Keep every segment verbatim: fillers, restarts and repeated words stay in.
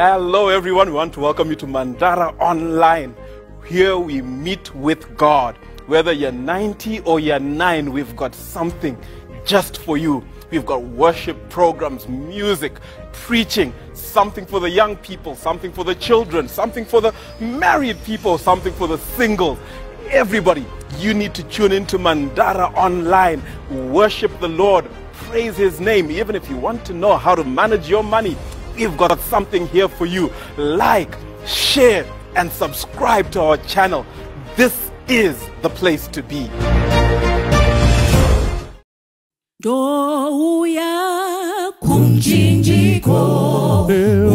Hello everyone, we want to welcome you to Mandara Online. Here we meet with God. Whether you're ninety or you're nine, we've got something just for you. We've got worship programs, music, preaching, something for the young people, something for the children, something for the married people, something for the singles. Everybody, you need to tune into Mandara Online. Worship the Lord, praise His name. Even if you want to know how to manage your money, we've got something here for you. Like, share, and subscribe to our channel. This is the place to be. Douya kumchinjiko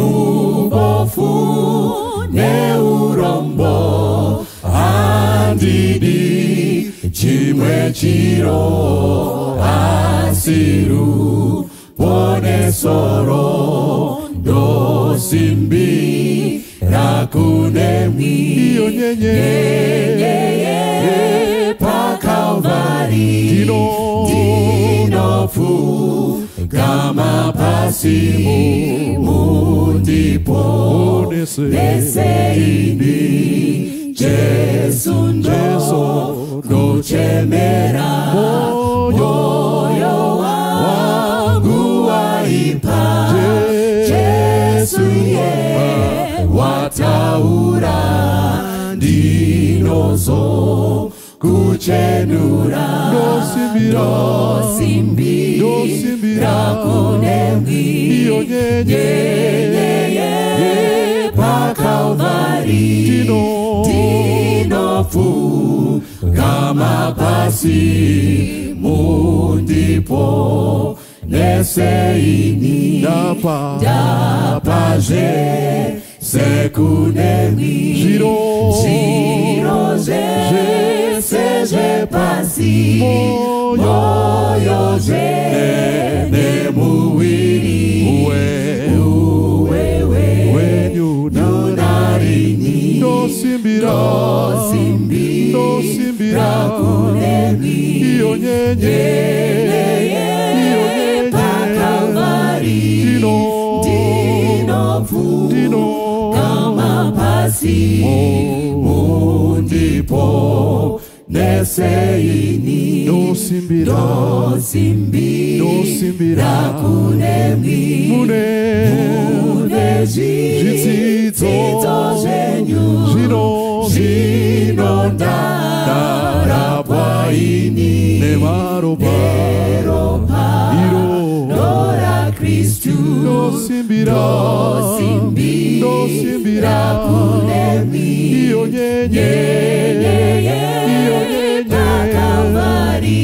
ubofu neurombo andidi chimwe chiro asiru pone soro dosimbi rakunemi nyenye pa Calvary dino fu kama pasimu mundipo neseini Jesu ndo nochemera moyo wangu waipa Jesu ye wataura dinozo kuchenura dosimbi rakunemi nyenye pa Calvary dino fu kama pasi mundipo neseini dapa dapa je sekunemi giro giro je seje pasi moyo je nemuwiri uwe uwe we nyunarini dosimbira dosimbira kunemi iyo nyenye pa Calvary dino fu kama pasi mundipo neseini dosimbira kunemi mune jitsito zenyu jinonda rapaini nemaropa Lora Christu dosimbira kunemi iyo nyenye pa Calvary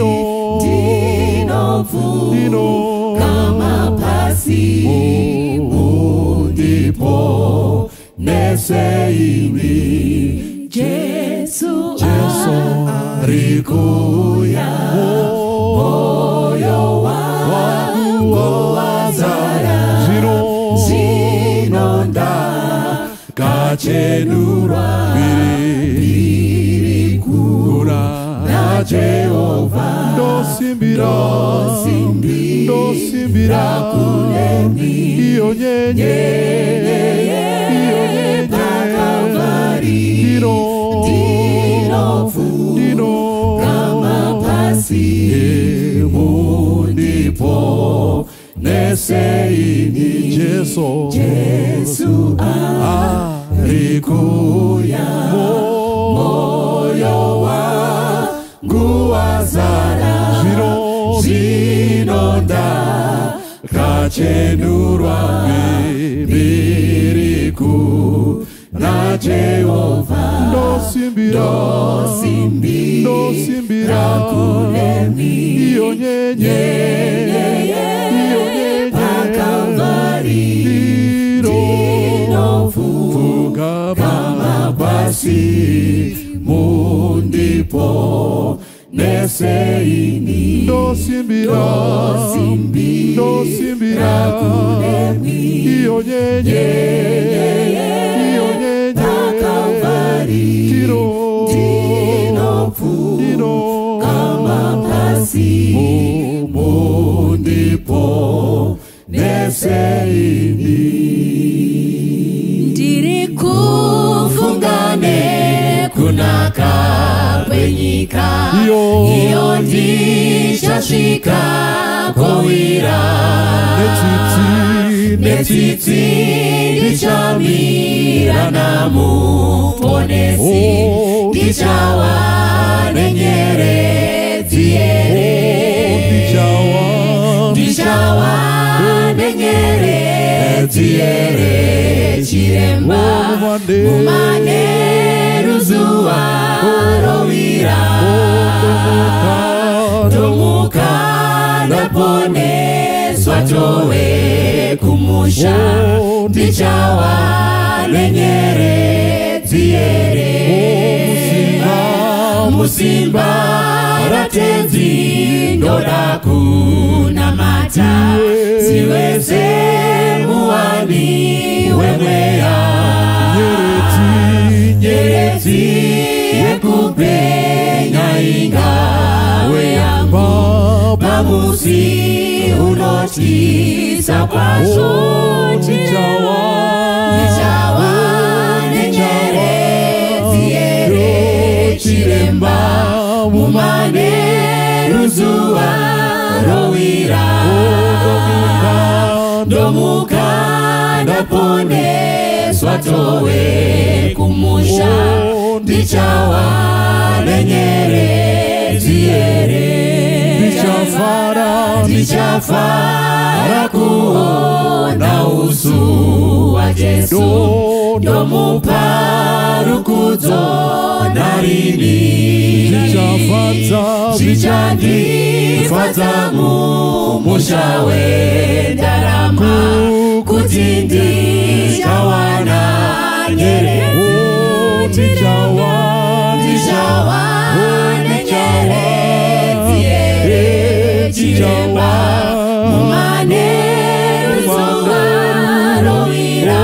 dino fu kama pasi mundipo neseini Jesu arikuya moyo wangu wazara zinonda kachenura birikura na Jehova dosimbira kunemi iyo nyenye pa Calvary dino fu kama pasi mundipo neseini Jesu arikuya moyo wangu wazara zinonda kachenurwa biriku na Jehova dosimbira kunemi iyo nyenye pa Calvary dino fu kama pasi mundipo neseini dosimbira kunemi iyo nyenye pa Calvary dino fu kama pasi mundipo neseini kunaka kwenyika iyo ndichasvika kowira netsitsi ndichamira namuponesi ndichawa nenyeredzi here ndichawa nenyeredzi here chiremba mumaneru zuva rovira tomuka ndaponeswa towe kumusha ndichawa nenyeredzi here musimba ratenzi ndoda kunamata siweze muwani wemweya nyeredzi yekupenya ingawe yangu pamusi unotisa kwazvo ndichawa nenyeredzi here chiremba mumaneru zuva rovira ndomuka ndaponeswa towe kumusha ndichawa nenyeredzi here ndichafara kuona usu wa Jesu ndomupa rukudzo narini zvichandifadza mumusha wendarama kuti ndichawana nyeredzi ndichawa nenyeredzi here chiremba mumaneru zuva rovira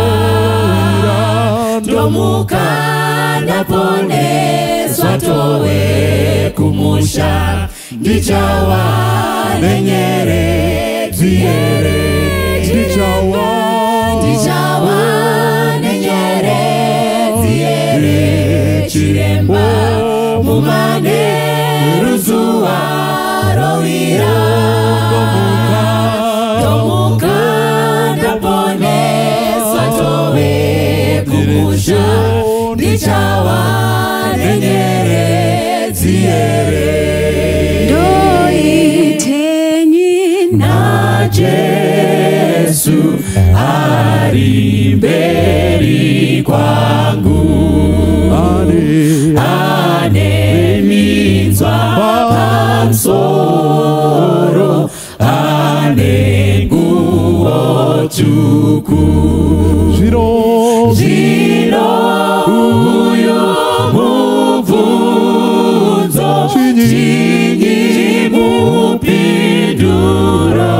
ndomuka ndaponeswa towe kumusha ndichawa nenyeredzi here ndichawa nenyeredzi here chiremba mumaneru zuva rovira ndomuka ndaponeswa towe kumusha ndichawa nenyeredzi here ndoitenyi naJesu ari mberi kwangu ane minzwa pamusoro ane nguo tsvuku zvino uyo mubvunzo chinyi mupinduro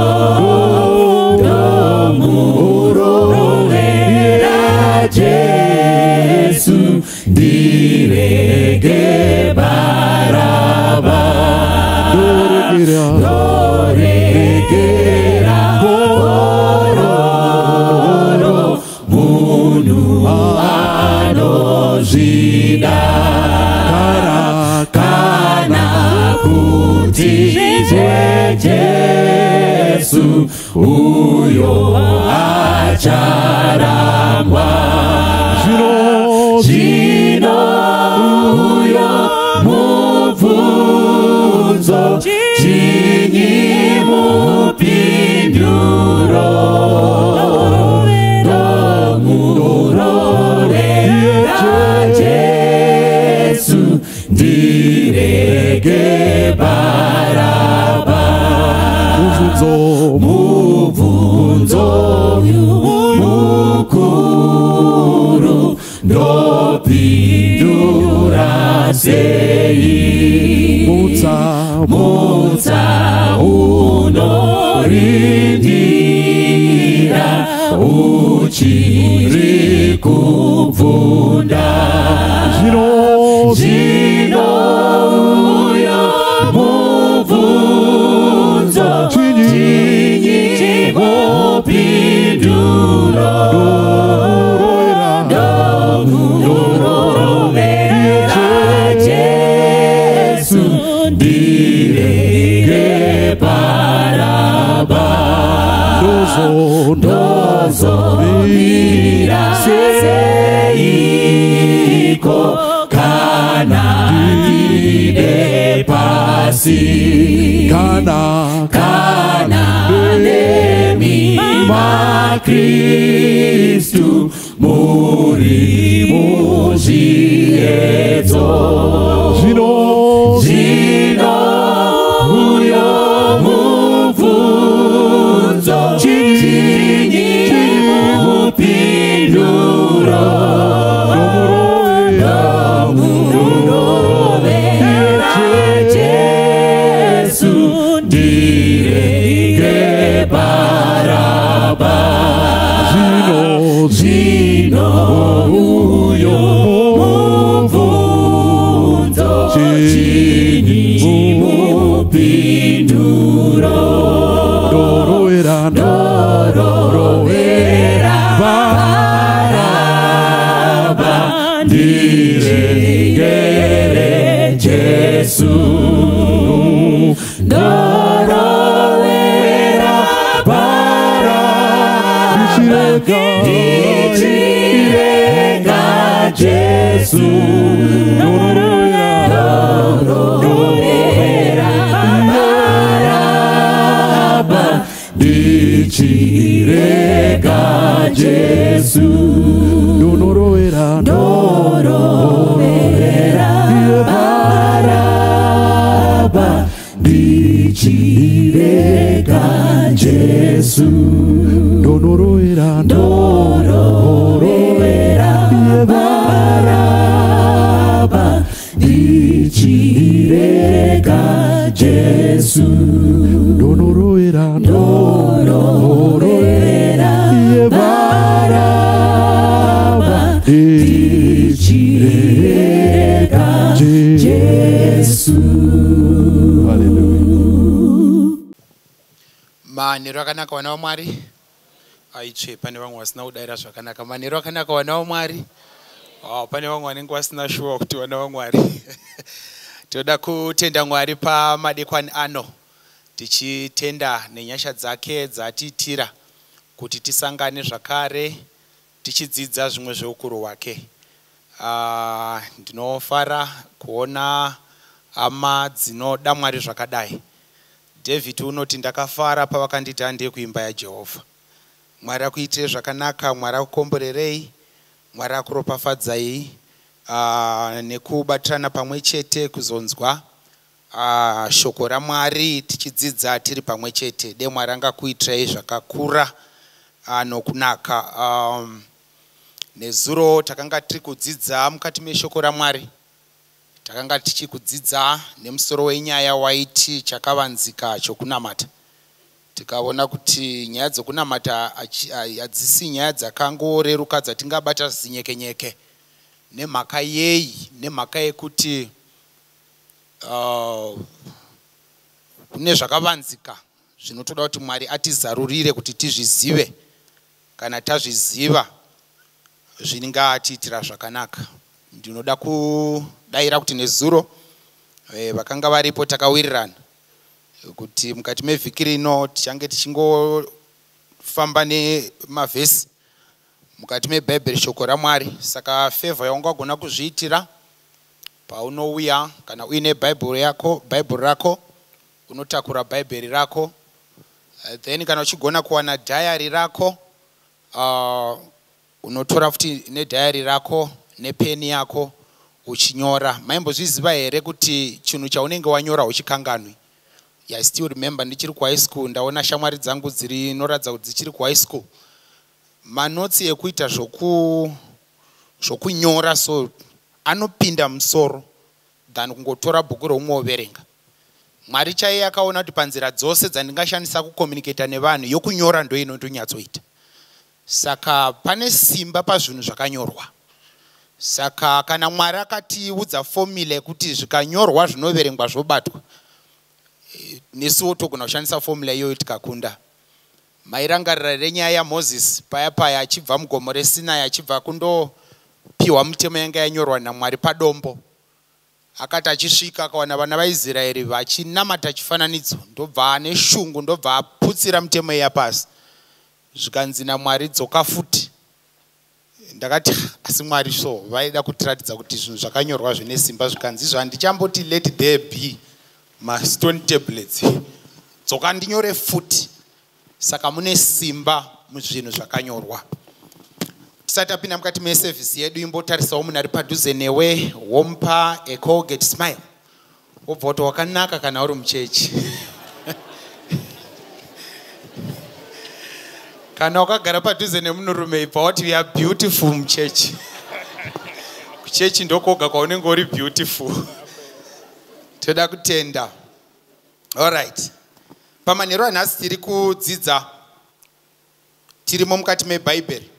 ndomurovera Jesu ndirege Baraba ndoregera gororo munhu anozvida kana kuti Jesu uyo acharangwa zvino uyo mubvunzo chinyi mupinduro ndomurovera Jesu ndirege Baraba mubvunzo mukuru ndopindura sei mutsa unorindira uchiri kubvunda zvino uyo mubvunzo chinyi mupinduro ndomurovera ndozomira seiko kana ndiribe pasi kana kana nemima Kristu muri muzviedzo zvino zvino uyo mubvunzo chinyi mupinduro nomurovera Jesu ndirege Baraba zvino uyo mubvunzo chinyi mupinduro ndorowera ndorowera Baraba ndiregere Jesu ndorowera Baraba ndichirega Jesu ndorowera Baraba ndichirega Jesu ndorowera ndorowera Baraba ndichirega Jesu ndorowera ndorowera Baraba ndichirega Jesu ndorowera ndorowera Baraba ndichirega Jesu. Manero akanaka wana waMwari aiche pane vamwe vasina kudaira zvakanaka. Manero akanaka wana waMwari. Oh, pane vamwe vanenge vasina shuwa kuti wana waMwari. Toda kutenda Mwari pamadekwana ano tichitenda nenyasha dzake dzatiitira kuti tisangane zvakare tichidzidza zvimwe zveukuru hwake. Uh, ndinofara kuona hama dzinoda Mwari zvakadai. David unoti ndakafara pavakanditi handei kuimba yaJehovha. Mwari akuitire zvakanaka, Mwari akukomborerei, Mwari akuropafadzai uh, nekubatirana pamwe chete kuzonzwa uh, shoko raMwari tichidzidza tiri pamwe chete. De Mwari angakuitirai zvakakura uh, nokunaka. Um, nezuro takanga tiri kudzidza mukati meshoko raMwari. Takanga tichikudzidza nemusoro wenyaya waiti chakavanzika chokunamata. Tikaona kuti nyaya dzokunamata hadzisi nyaya dzakangoreruka dzatingabata zinyekenyeke. Nemhaka yei, nemhaka yekuti uh, kune zvakavanzika zvinotoda kuti Mwari atizarurire kuti tizvizive. Kana tazviziva zvinengatiitira zvakanaka. Ndinoda kudaira kuti nezuro vakanga varipo takawirirana kuti mukati mevhiki rino tichange tichingofamba nemavhesi mukati mebhaibheri, shoko raMwari. Saka favor yaungagona kuzviitira paunouya kana uine bhaibheri yako, bhaibheri rako, unotakura bhaibheri rako, then kana uchigona kuwana diary rako, uh, unotora futi nediary rako nepeni yako uchinyora. Maimbozviziva here kuti chinhu chaunenge wanyora uchikanganwi? I still remember ndichiri ku high school ndaona shamwari dzangu dziri noradza kuti dzichiri ku high school. Manotsi ekuita zvoku zvokunyora so anopinda musoro than kungotora bhuku roumwe woverenga. Mwari chaiye akaona kuti panzira dzose dzandingashandisa kucommunicate nevanhu yokunyora ndo inotonyatsoita. Saka pane simba pazvinhu zvakanyorwa. Saka kana Mwari akatiudza formula yekuti zvikanyorwa zvinoverengwa zvobatwa, nesuwo togona kushandisa formula iyoyo tikakunda. Mairangarira renyaya yaMozisi paya paya achibva mugomo reSinai achibva kundopiwa mitemo yanga yanyorwa naMwari padombo. Akati achisvika akawana vana vaIsraeri vachinamata chifananidzo, ndobva ane shungu, ndobva aputsira mitemo iya pasi. zvikanzi naMwari dzoka futi. Ndakati asi Mwari so vaida kutiratidza kuti zvinhu zvakanyorwa zvine simba zvikanzi izvo handichamboti let there be ma stone tablets. Dzoka ndinyore futi. Saka mune simba muzvinhu zvakanyorwa. Tisati tapinda mukati meservice yedu imbotarisawo munhu ari padhuze newe womupa a Colgate smile. Wobva kuti wakanaka kana uri muchechi. Kana wakagara padhuze nemunhurume ibva wati we are beautiful muchechi. Kuchechi ndokoga kwaunenge uri beautiful. Toda kutenda. All right. Pamanheru anhasi tiri kudzidza tirimo mukati meBhaibheri.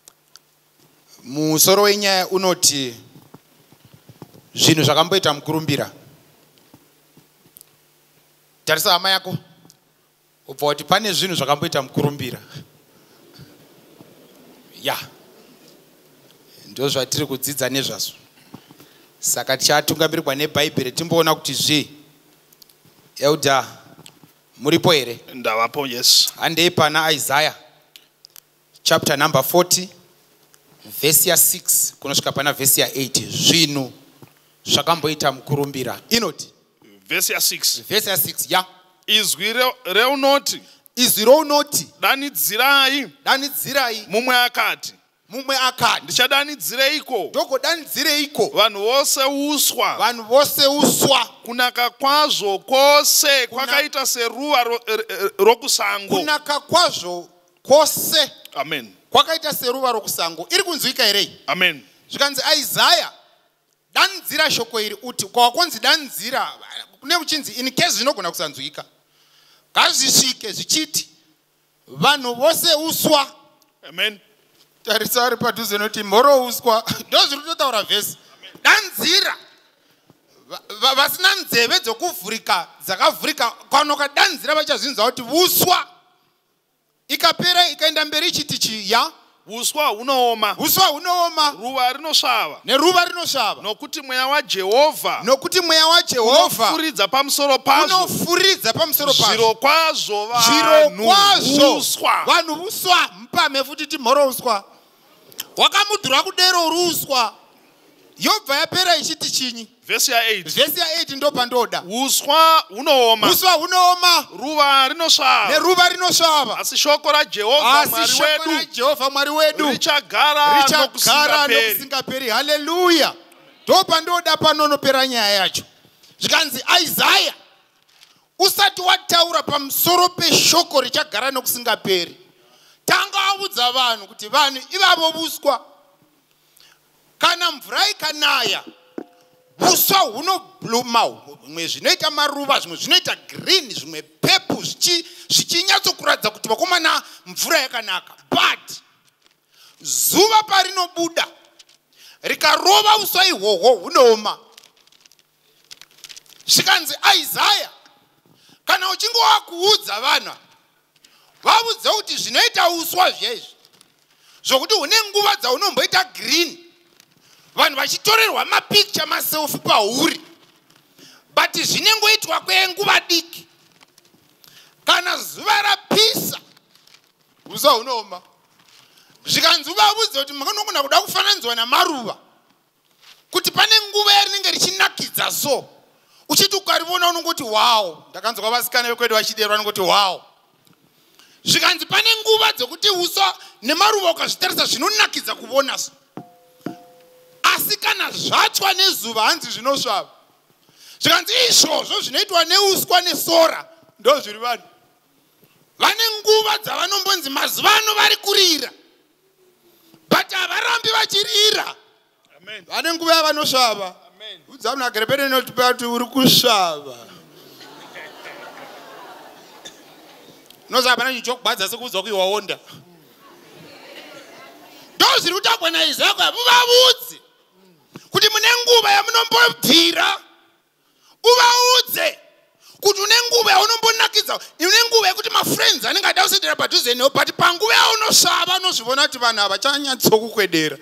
Musoro wenyaya unoti zvinhu zvakamboita mukurumbira. Tarisa hama yako ubva kuti pane zvinhu zvakamboita mukurumbira. Ya ndo zvatiri kudzidza nezvazvo. Saka tichatungamirwa neBhaibheri timboona kuti zvi Elder muripo here? Ndavapo, yes. Handei pana Isaiah chapter number forty verse ya six kunosvika pana verse ya eight. Zvinhu zvakamboita mukurumbira. Inoti Verse ya six. verse ya six ya Izwi reunoti. Izwi rounoti Danidzirai. danidzirai. Mumwe akati. Mumwe akati Ndichadanidzireiko? ndoko danidzireiko? Vanhu vose uswa. Vanhu vose uswa. Kunaka kwazvo kwose kwakaita seruva ro- rokusango. Kunaka kwazvo kwose Amen. kwakaita seruva rokusango. Iri kunzwika here? Amen. Zvikanzi Isaiah danidzira shoko iri uti kwakwanzi danidzira kune kuchinzi in case zvinogona kusanzwika ngazvisvike zvichiti vanhu vose uswa. Amen. Tarisa ari padhuze noti mhoro uswa. Ndo zviri kutotaura vhesi. Danidzira Va- vasina nzeve dzokuvhurika dzakavhurika kwanoka danidzira vachazvinzwa kuti uswa. Ikapera ikaenda mberi ichiti chiya Uswa unooma. uswa hunooma Ruva rinosvava. neruva rinosvava Nokuti mweya waJehovha nokuti mweya waJehovha unofuridza pamusoro pazvo. unofuridza pamusoro pazvo. Zviro kwazvo Zviro vanhu kwazvo uswa. vanhu uswa. Mpame futi timhoro uswa. Wakamudhura kudero uri uswa. Yobva yapera ichiti chinyi? Verse ya eight. Vhesi ya eight ndo pandoda. Uswa unooma. Uswa hunooma Ruva rinosvava. neruva rinosvava. Asi shoko raJehovha Asi Mwari shoko wedu raJehovha Mwari wedu richagara richagara nokusingaperi. nokusingaperi. Haleluya. Ndo pandoda panonopera nyaya yacho. Zvikanzi Isaiah usati wataura pamusoro peshoko richagara nokusingaperi, tanga waudza vanhu kuti vanhu ivavo uswa. Kana mvura ikanaya uswa hunobluma, zvimwe zvinoita maruva, zvimwe zvinoita green, zvimwe purple, zvichinyatsokuratidza kuti vakomana mvura yakanaka. But zuva parinobuda rikarova uswa ihwohwo hunooma. Zvikanzi Isaiah kana uchinge wakuudza vanhu vaudze kuti zvinoita uswa zvezvi zvokuti hune nguva dzaunomboita green, vanhu vachitorerwa mapicture maselfi pauri, but zvinengoitwa kwenguva diki. Kana zuva rapisa uswa hunooma. Zvikanzi uvaudze kuti makanogona kuda kufananidzwa namaruva, kuti pane nguva yarinenge richinakidza so, uchiti ukarivona unongoti wow. Ndakanzwa vasikana vekwedu vachiderwa vanongoti wow. Zvikanzi pane nguva dzokuti uswa nemaruva ukazvitarisa zvinonakidza kuona so, asi kana zvatsva nezuva hanzi zvinosvava. Zvikanzi izvozvo zvinoitwa neuswa nesora ndo zviri vanhu. Vane nguva dzavanombonzi mazuva ano vari kurira, but havarambi vachirira. Amen. Vane nguva yavanosvava. Amen. Udza munhu agere pene notipa kuti uri kusvava. Noza hapana chinhu chokubadza sekuudzwa kuti waonda. Ndo zviri kutaurwa naIsaiah uvaudze kuti mune nguva yamunombobvira. Uvaudze kuti une nguva yaunombonakidza, une nguva yekuti mafriends anenge ada kusendera padhuze newo, but panguva yaunosvava anozvivona kuti vanhu ava vachanyatsokukwedera.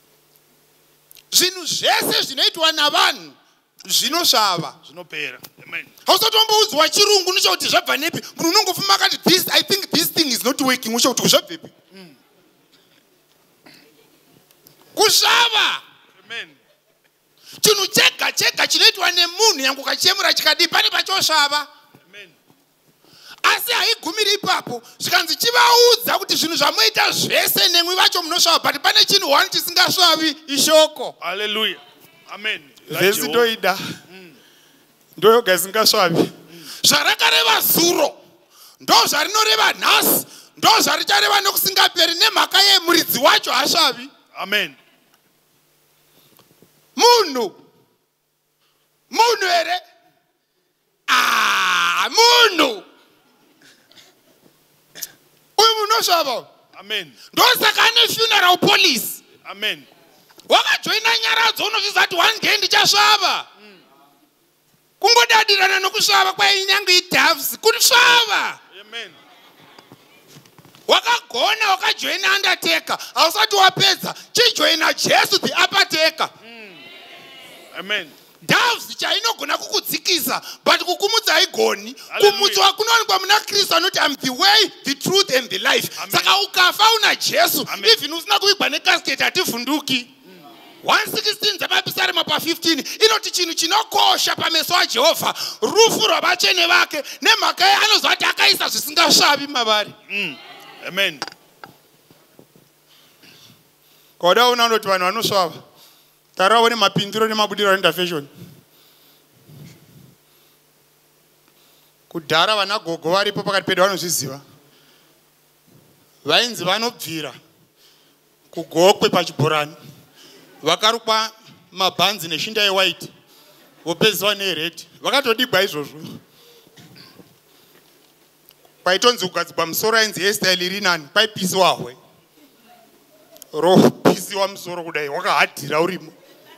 Zvinhu zvese zvinoitwa navanhu zvinosvava. Zvinopera. hausati wamboudzwa chirungu nechekuti zvabva nepi. Munhu unongofuma akati this I think this thing is not working uchekuti zvabvepi. Kushava. Chinhu chega chega chinoitwa nemunhu yangu kachemura chikadi pane pachoshava. Asi haigumiri ipapo zvikanzi chivaudza kuti zvinhu zvamuita zvese nemwi vacho munosvava but pane chinhu one chisingasvavi ishoko. Hallelujah. Amen. Vhesi ndoida. Ndoyoga isingasvavi. Zvarakareva zuro ndo zvarinoreva nhasi ndo zvarichareva nokusingaperi nemhaka yemuridzi wacho hasvavi. Amen. Munhu munhu here ah munhu uyu munhu osvava. Amen. Ndosaka ane funeral police. Amen. Wakajoina nyaradzo unozviziva kuti one day ndichasvava. Kungodadirana nokusvava kwainyanga idhavs kusvava. Amen. Wakagona wakajoina undertaker hausati wapedza chijoina Jesu the uppertaker. Amen. Doves chainogona kukudzikisa but kukumudza haigoni. Kumudzwa kunowanikwa muna Kristu anoti I'm the way, the truth and the life. Saka ukafa una Jesu even usina kuigwa necasket hativhunduki. one sixteen dzamapisarema pa fifteen inoti chinhu chinokosha pameso aJehovha rufu rwavachene vake nemhaka yeanozva kuti akaisa zvisingasvavi mavari. Amen. Koda una unoti vanhu vanosvava tarawo nemapindiro nemabudiro anoenda fashion. Kudhara vana gogo varipo pakati pedu vanozviziva. Vainzi vanobvira kugokwe pachibhorani vakarukwa mabhanzi neshinda yewhite vopeziwa nered vakatodigwa izvozvo. Kwaitonzi kugadzikwa musoro ainzi hairstyle iri nani kwaipisiwa hwe ropisiwa musoro kudai wakahadhira urimo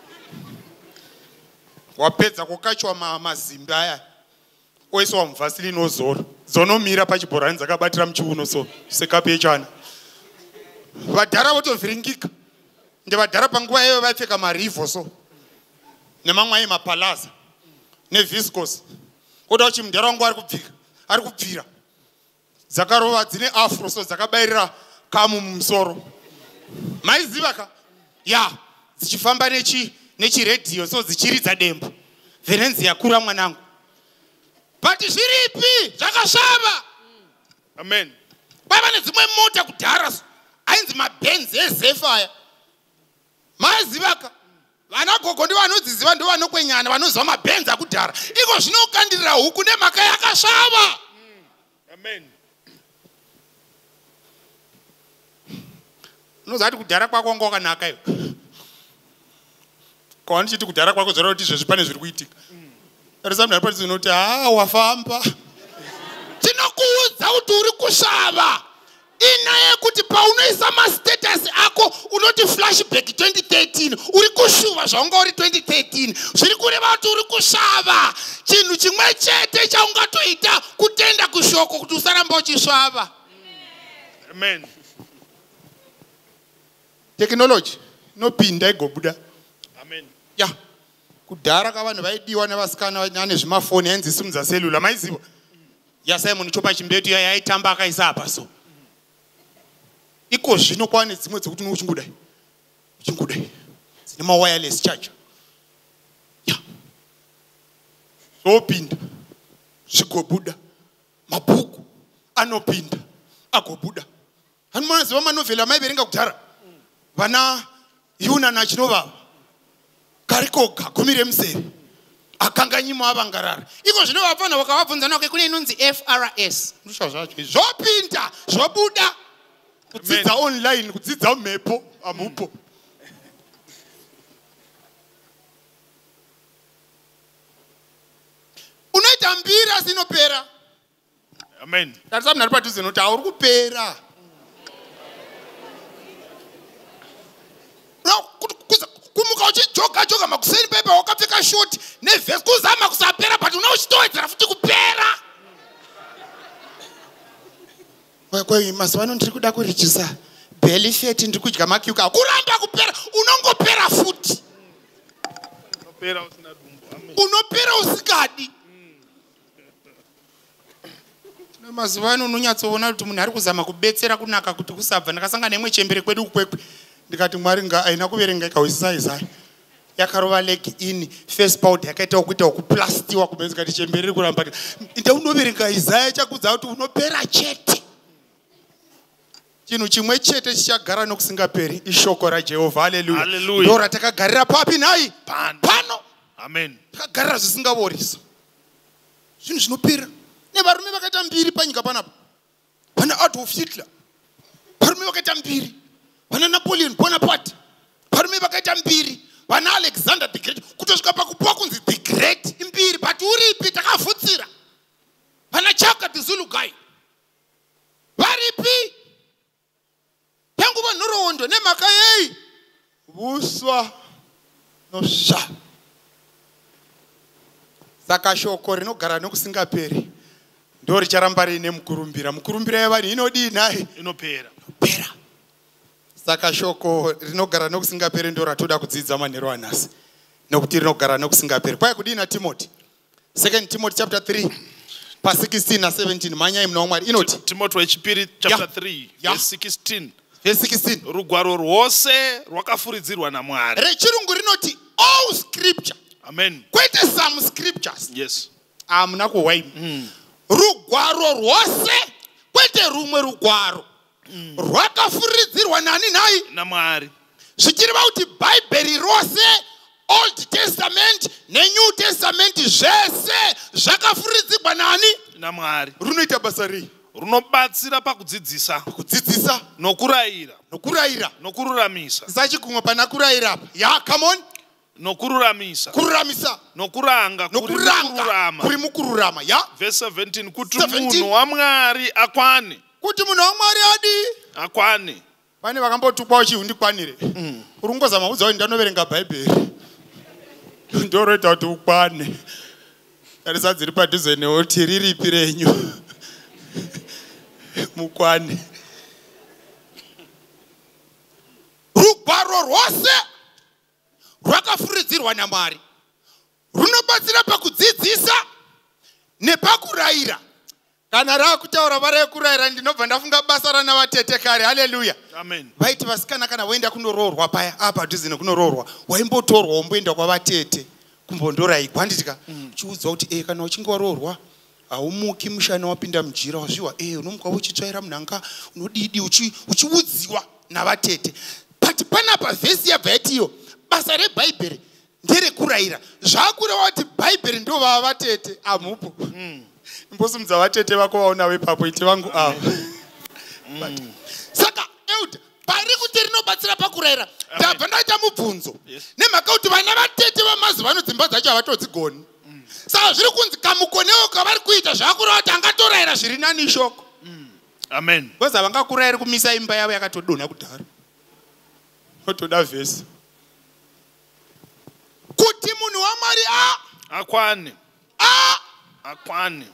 wapedza kukachwa mazimbi aya oiswa muvhasilini ozoro dzonomira pachibhorani dzakabatira muchiuno so sekapu yechana. Vadhara votovhiringika ndevadhara panguva iyoyo vaipfeka marivho so nemamwe ai mapalaza neviscos kuda kuti mudhara wangu ari kubvika ari kubvira dzakarova dzine afro so dzakabayirira kamu mumusoro. Maiziva ka ya dzichifamba nechi nechiredhiyo so dzichiridza dembo venenzi yakura mwanangu but zviripi zvakasvava. Amen. Kwaiva nedzimwe mota kudhara ainzi mabenzi ezefaya. Maiziva ka vana gogo ndi vanodziziva ndo vanokwenyana vanoziva mabenzi akudhara iko zvinokandirira huku nemhaka yakasvava. Amen. Unoziva kuti kudhara kwako wanga wakanaka iwe. Kwaani chiti kudhara kwako zvara kuti izvezvi pane zviri kuitika. Tarisa munhu ari pati zinoti haa wafamba. Tinokuudza kuti uri kusvava. Inyaya yekuti paunoisa mastatus ako unoti flashback twenty thirteen uri kushuva zvaunga uri twenty thirteen zviri kureva kuti uri kusvava. Chinhu chimwe chete chaungatoita kutenda kushoko kuti usaramba uchisvava. Amen. Technology inopinda igobuda. Amen. Ya kudhara kavanhu vaidiwa nevasikana vane zvimafoni ainzi simudza selula maiziva yaSimon chopa chimbetu yaya yaitamba akaisa apa so iko zvino kwane dzimwe dzekuti uchingudai uchingudai dzine mawireless charger ya opinda zvigobuda mabhuku anopinda agobuda. Hani mwaziva manovheli amaiverenga kudhara vana Yuna naChinovava karikoga gumi remusere akanganyima avangarara iko zvino vapana vakavabvunza nako kune inonzi F R S zvopinda zvobuda kudzidza online kudzidza mhepo amupo. Unoita mbira zinopera. Amen. Tarisa munhu ari padhuze noti hauri kupera. Kumuka uchijoga joga makuseni pepe wakapfeka shoti nevhesi kuzama kusapera but unochitowedzera futi kupera. Kwai mazuva ano ndiri kuda kurichisa belly fat ndiri kudya makyuka kuramba kupera unongopera futi. Unopera usina dumbu. Amen. Unopera usikadi. mazuva ano unonyatsoona kuti munhu ari kuzama kubetsera kunaka kuti kusabva. Ndakasangana nemwe chembere kwedu kwekwe ndikati Mwari nga aina kuverenga ikausisa Isaya yakarova leg in face powder yakaita kuita kuplastiwa kubenzi kati chembere riri kuramba ndaunoverenga Isaya chakudza kuti unopera chete. Chinhu chimwe chete chichagara nokusingaperi ishoko raJehovha. Haleluya. Ndo ratakagarira papi nai pano. Amen. Takagarira zvisingavorisa zvinhu zvinopera. Nevarume vakaita mbiri panyika panapa, pana Adolf Hitler, varume vakaita mbiri, pana Napoleon Bonaparte, varume vakaita mbiri, pana Alexander the Great. Kutosvika pakupuwa kunzi the Great imbiri, but uripi takavhutsira. Pana Chaka the Zulu guy, varipi yanguva nhoroondo nemhaka yei vuswa nosva. Saka shoko rinogara nokusingaperi ndo richaramba riine mukurumbira. Mukurumbira yavanhu inodii naye inopera pera. Saka shoko rinogara nokusingaperi ndo ratoda kudzidza manheru anhasi nokuti rinogara nokusingaperi. Kwai kudii naTimoti? Second Timothy chapter three pa sixteen na seventeen. Manyai muna waMwari inoti Timothy wechipiri chapter three verse sixteen. Verse sixteen. Rugwaro rwose rwakafuridzirwa naMwari. Rechirungu rinoti all scripture. Amen. Kwete some scriptures. Yes. Amuna kuwaimi. Mm. Rugwaro rwose kwete rumwe rugwaro. Mm. Rwakafuridzirwa nani nai? naMwari. Zvichireva kuti Bible rose Old Testament neNew Testament zvese zvakafuridzirwa nani? naMwari. Runoita basa rei? Runobatsira pakudzidzisa, kudzidzisa nokurayira, nokurayira, nokururamisa. Sachikumwe pana kurayira apa. Ya, come on. Nokururamisa, kururamisa, nokuranga, nokuranga kuri mukururama. Ya. Verse seventeen. Kuti munhu waMwari akwane. Kuti munhu waMwari adi akwane. Pane vakambotukwawo chihundikwanire. Mm. Urungozama udza kuti ndanoverenga Bhaibheri ndoroita kuti ukwane. Tarisa dziri padhuze newo kuti riripi renyu mukwane. Rugwaro rwose rwakafuridzirwa naMwari runobatsira pakudzidzisa nepakurayira. Kana raakutaura varekurayira ndinobva ndafunga basa rana vatete kare. Haleluya. Amen. Vaiti vasikana kana waenda kunoroorwa paya apa dhuze nekunoroorwa waimbotorwa womboenda kwavatete kumbondorayikwa. Handitika chiudzwa kuti eh kana uchinge waroorwa haumuki mushana wapinda mujira wazviwa eh unomuka uchitsvaira munhanga unodidi uchiudziwa navatete. But panapa vhesi yabva yatiyo basa reBhaibheri nderekurayira. Zvakureva kuti Bhaibheri ndo vava vatete amupo. Imbosumudza vatete vako vaonawo ipapo iti vangu ava. Saka euda pari kuti rinobatsira pakurayira ndabva ndaita mubvunzo nemhaka kuti vana vatete vamazuva ano dzimba dzacho havatodzigoni. Saka zviri kunzi kamukonewo kavari kuita zvakureva kuti angatorayira zviri nani shoko. Amen. Koza vangakurayira kumisa imba yavo yakatodonha kudhara otoda vhesi kuti munhu waMwari a akwane a akwane.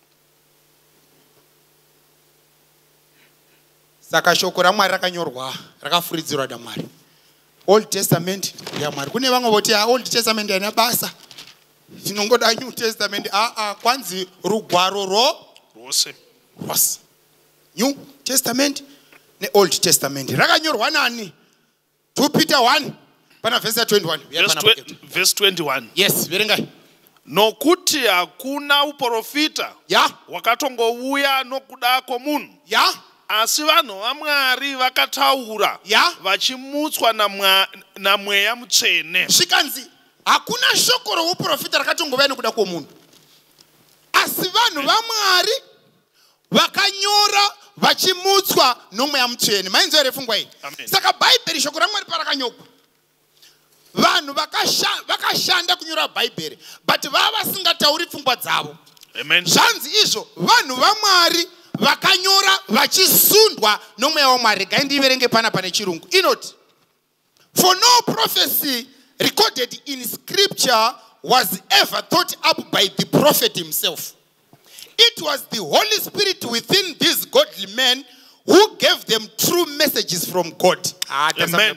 Saka shoko raMwari rakanyorwa rakafuridzirwa naMwari. Old Testament yaMwari. Kune vamwe voti Old Testament haina basa tinongoda New Testament. a a kwanzi rugwaro ro rwose rwose. New Testament neOld Testament rakanyorwa nani? two Peter one pana verse twenty-one. Verse twenty-one. Yes, verengai. Nokuti hakuna uprofita ya wakatongouya nokuda kwomunhu, ya asi vanhu vaMwari vakataura ya vachimutswa naMweya Mutsvene. zvikanzi hakuna shoko rouprofita rakatongouya nokuda kwomunhu, asi vanhu vaMwari vakanyora vachimutswa noMweya Mutsvene. Mainzwa here pfungwa iyi? Saka Bhaibheri shoko raMwari parakanyogwa vanhu vakashanda kunyora Bhaibheri but vava vasingatauri pfungwa dzavo. Amen. Zvanzi izvo vanhu vaMwari vakanyora vachisundwa noMweya waMwari. Gai ndiverenge pana pane chirungu inoti, for no prophecy recorded in scripture was ever thought up by the prophet himself. It was the Holy Spirit within these godly men who gave them true messages from God. Amen.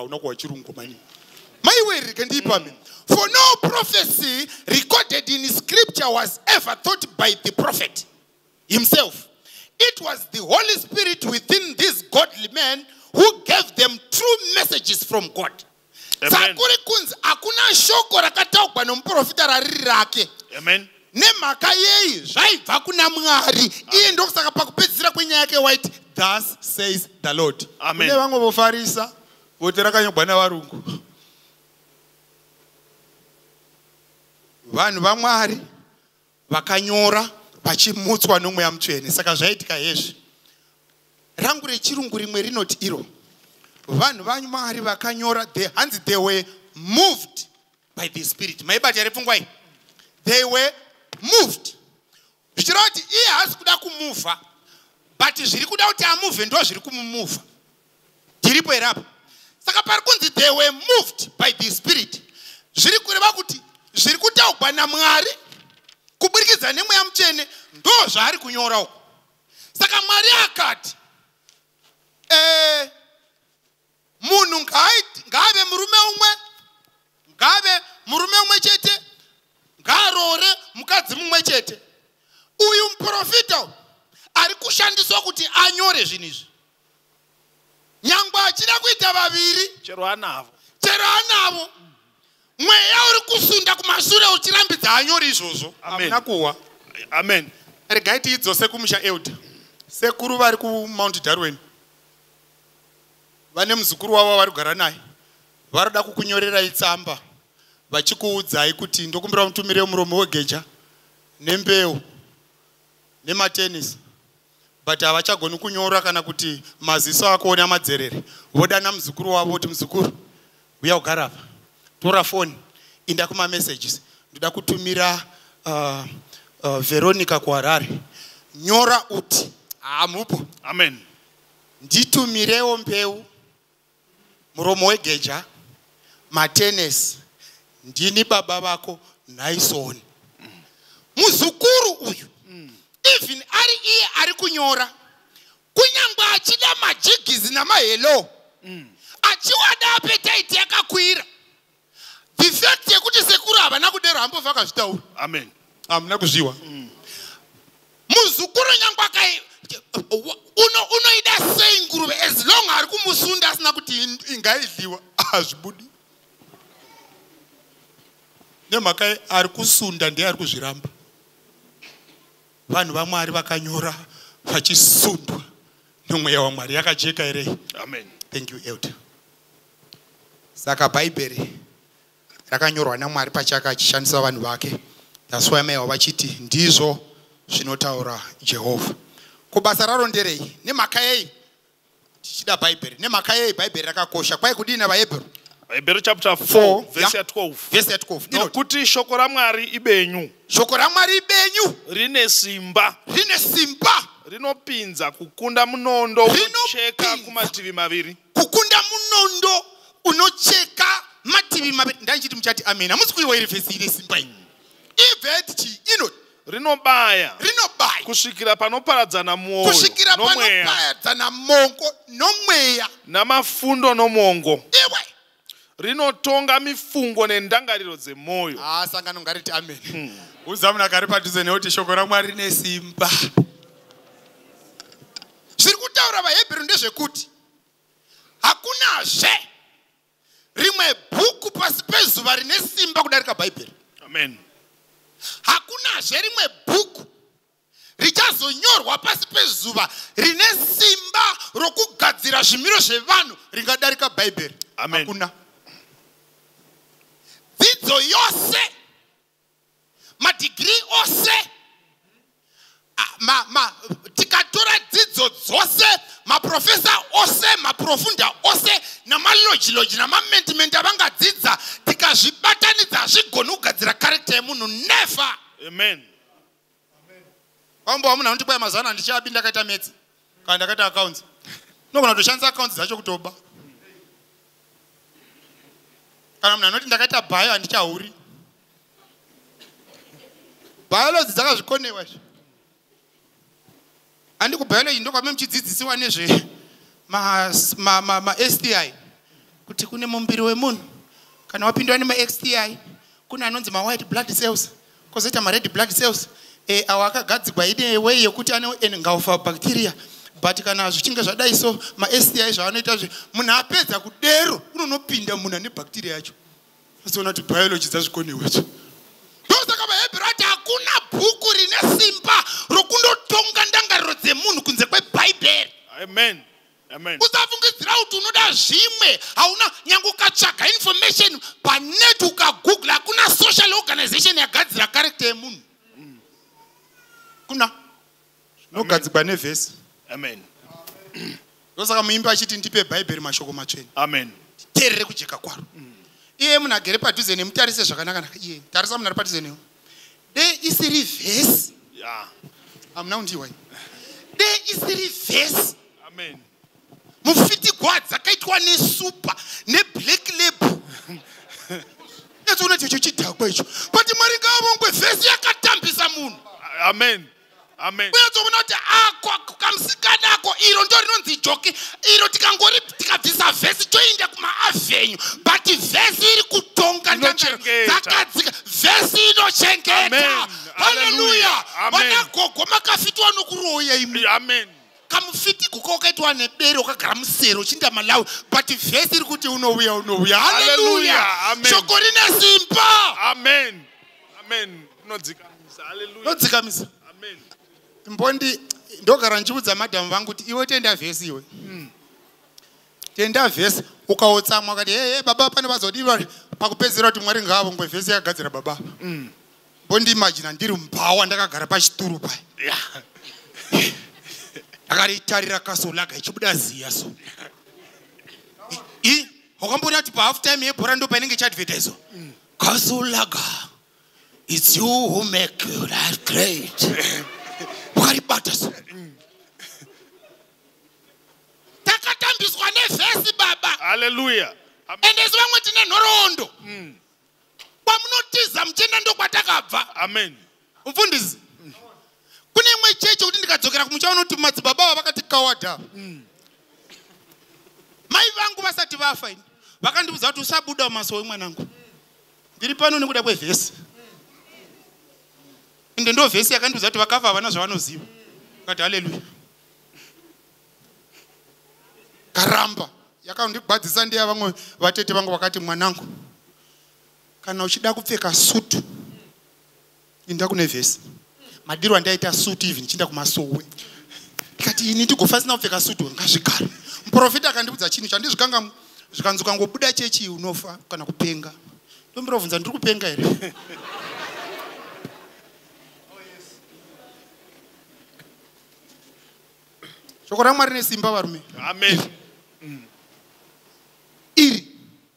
For no prophecy recorded in scripture was ever thought by the prophet. himself. It was the Holy Spirit within these godly men who gave them true messages from God. Amen. Akuna shoko rakataugwa nomuprofita rariri rake. Amen. Nemhaka yei zvaibva kuna Mwari. Iye ndokusaka pakupedzisira kwenyaya yake waiti, thus says the Lord. Amen. Kune vamwe vofarisa voti rakanyogwa navarungu. Vanhu vaMwari vakanyora vachimutswa nomweya mutsvene. Saka zvaitika hezvi. Rangu rechirungu rimwe rinoti iro. Vanhu vaMwari vakanyora, they hands they were moved by the Spirit. Maibata repfungwa. They were moved. Zvichireva kuti iye haasi kuda kumuva, but zviri kuda kuti amuvhe ndo zviri kumumuva. Tiripo here apa. Saka pari kunzi they were moved by the Spirit. Zviri kureva kuti zviri kutaurwa naMwari kuburikidza nemweya mutsvene ndo zvaari kunyora uko. Saka Mwari akati, eh munhu ngave murume umwe, ngave murume umwe chete, ngarore mukadzi mumwe chete. Uyu muprofita ari kushandiswa kuti anyore zvinhu izvi. Nyangwa achida kuita vaviri, Chero anavo. chero anavo, mweya uri kusunda kumashure uchirambidza anyore izvozvo. Amen. Hamuna kuwa. Amen. Regai tiidzose kumusha Elder. Sekuru vari kuMount Darwin. Vane muzukuru wavo vari kugara naye. Varida kukunyorera itsamba vachikuudzai kuti ndokumbira mutumire muromo wegeja nembeu nematenisi, but havachagoni kunyora kana kuti maziso ako ona madzerere. Vodana muzukuru wavo kuti muzukuru uya kugara apa, tora foni inda kuma messages, ndoda kutumira uh, uh, Veronica kuHarare, nyora uti amupo. Amen. Nditumirewo mbeu muromo wegeja matenesi, ndini baba vako naisoni. Muzukuru uyu even ari iye ari kunyora, kunyangwa achida majigizi namahelo, achiwada appetite yakakwira, the fact yekuti sekuru havana kudero hambobva akazvitaura. Amen. Hamuna kuzviwa. Muzukuru nyangwa kai uno unoida sei nguruve as long ari kumusunda asina kuti ingaidliwa azvibudi. Nemhaka ari kusunda ndiye ari kuzviramba. Vanhu vaMwari vakanyora vachisundwa nomweya waMwari. Yakajeka here? Amen. Thank you, Elder. Saka Bhaibheri rakanyorwa naMwari pachaka achishandisa vanhu vake. That's why meya vachiti ndizvo zvinotaura Jehovha. Kubasa raro nderei? Nemhaka yei tichida Bhaibheri? Nemhaka yei Bhaibheri rakakosha? Kwai kudini vaHebheru? Hebrew chapter four, verse ya twelve. Verse ya twelve. Nokuti shoko raMwari ibenyu. Shoko raMwari ibenyu. Rine simba. Rine simba. Rinopinza kukunda munondo unocheka kumativi maviri. Kukunda munondo unocheka mativi maviri. Ndanjiti muchati amen. Hamusi kuiwa iri verse ine simba ino. Ivechi ino. Rinobaya. Rinobaya. Kusvikira panoparadzana mwoyo. Kusvikira panoparadzana mongo nomweya. Namafundo nomongo. Iwe. Rinotonga mifungo nendangariro dzemoyo. Ah, sangano ngariti amen. Uzamuna gari padhuze nekuti shoko raMwari rine simba. Zviri kutaura vaHebheru ndezvekuti hakunazve rimwe bhuku pasi pezuva rine simba kudarika Bhaibheri. Amen. Hakunazve rimwe bhuku richazonyorwa pasi pezuva rine simba rokugadzira zvimiro zvevanhu ringadarika Bhaibheri. Amen. Hakuna. Dzidzo yose, madigiri ose, ma, ma, tikatora dzidzo dzose, maprofesa ose, maprofunda ose, namalogilogi, namamendimenti avangadzidza, tikazvibatanidza hazvigoni kugadzira character yemunhu. Never. Amen. Kwamba munhu anoti mazana ndichabi ndakaita metsi kana ndakaita accounts. Nogona kutoshandisa accounts dzacho kutoba. Kana munhu anoti ndakaita bio handichauri. Biology dzakazvikonewa izvi. Handi kubiology ndokwame muchidzidzisiwa nezve ma, ma, ma, ma S T I. Kuti kune mumbiri wemunhu kana wapindwa nema X T I, kuna anonzi ma white blood cells, kozoita ma red blood cells. eh awa akagadzikwa ine way yekuti ane engulfa bacteria but kana zvichinge zvadai so ma S T I zvavanoita zve munhu apedza kudero unonopinda munhu ane bacteria yacho asiona kuti biology dzazvikonewecho ndosaka vaHebheru ati hakuna bhuku rine simba rokundotonga ndangariro dzemunhu kunze kweBhaibheri. Amen. Amen. Usafungidzira kuti unoda zvimwe hauna nyange ukatsvaga information panet ukagoogle hakuna social organization yagadzira character yemunhu. Kuna nogadzikwa nevhesi. Amen. Ndosaka muimbi achiti ndipe Bhaibheri mashoko matsvene. Amen. Terere kujeka kwaro. Iye munhu agere padhuze nemutarise zvakanaka. Iye tarisa munhu ari padhuze newe. Dei isiri vhesi. Yeah. Hamuna kundiwa. Dei isiri vhesi. Amen. Mufitigwa dzakaitwa nesupa neblack label. Yatsona icho chidhakwa icho. But Mwari ngavongwe vhesi yakatambisa munhu. Amen. Amen. Uyatsoona kuti ako kamsikana ako iro ndo rinonzi joki iro tikangori tikabvisa vhesi toenda kumaavenyu but vhesi iri kutonga dzakadzika vhesi inochengeta. Haleluya. Vanagogo makafitwa nokuroya imi. Amen. Kamufitiko kaukaitwa nebere ukagara musero uchinda malawi but vhesi iri kuti unouya unouya. Haleluya. Shoko rine simba. Amen. Amen. Nodzikamisa. Haleluya. Nodzikamisa. Amen. Mbondi ndogara nchiudza madhamu vangu kuti iwe tenda vhesi iwe. Tenda vhesi ukaotsamwa kati hey, hey, baba pane vazodiwa pakupedzera kuti Mwari ngavongwe vhesi yakagadzira baba. Mbondi imagine ndiri mpawa ndakagara pachituru paya. Yeah. Akaritarira kasolaga ichibuda ziya so. I wakambona kuti pa half time yebhora ndo painenge chadvertise. Kasolaga. It's you who make you that great. Wakaribata so. Takatambiswa nevhesi baba. Hallelujah. Ende zvamwe tine nhoroondo. Kwamunotiza muchenda ndo kwatakabva. Amen. Mufundisi. Kune imwe cheche kuti ndikadzokera kumuchaona kuti madzibaba vakati kawadha. Mai vangu vasati vafa ini vakandiudza kuti usabuda mumasowe mwanangu. Ndiri pano nekuda kwevhesi. Ende ndo vhesi yakandiudza kuti vakafa havana zvavanoziva. Kati haleluya. Karamba yakandigwadzisa ndiya vamwe vatete vangu vakati mwanangu kana uchida kupfeka sutu inda kune vhesi. Madiro andaita sutu even chinda kumasowe. Kati ini ndigofa sina kupfeka sutu ngazvigara. Muprofita akandiudza chinhu chandizvikanga zvikanzuka ngobuda chechi unofa kana kupenga. Ndombirovunza ndiri kupenga here. Shoko raMwari rine simba varume. Amen. Iri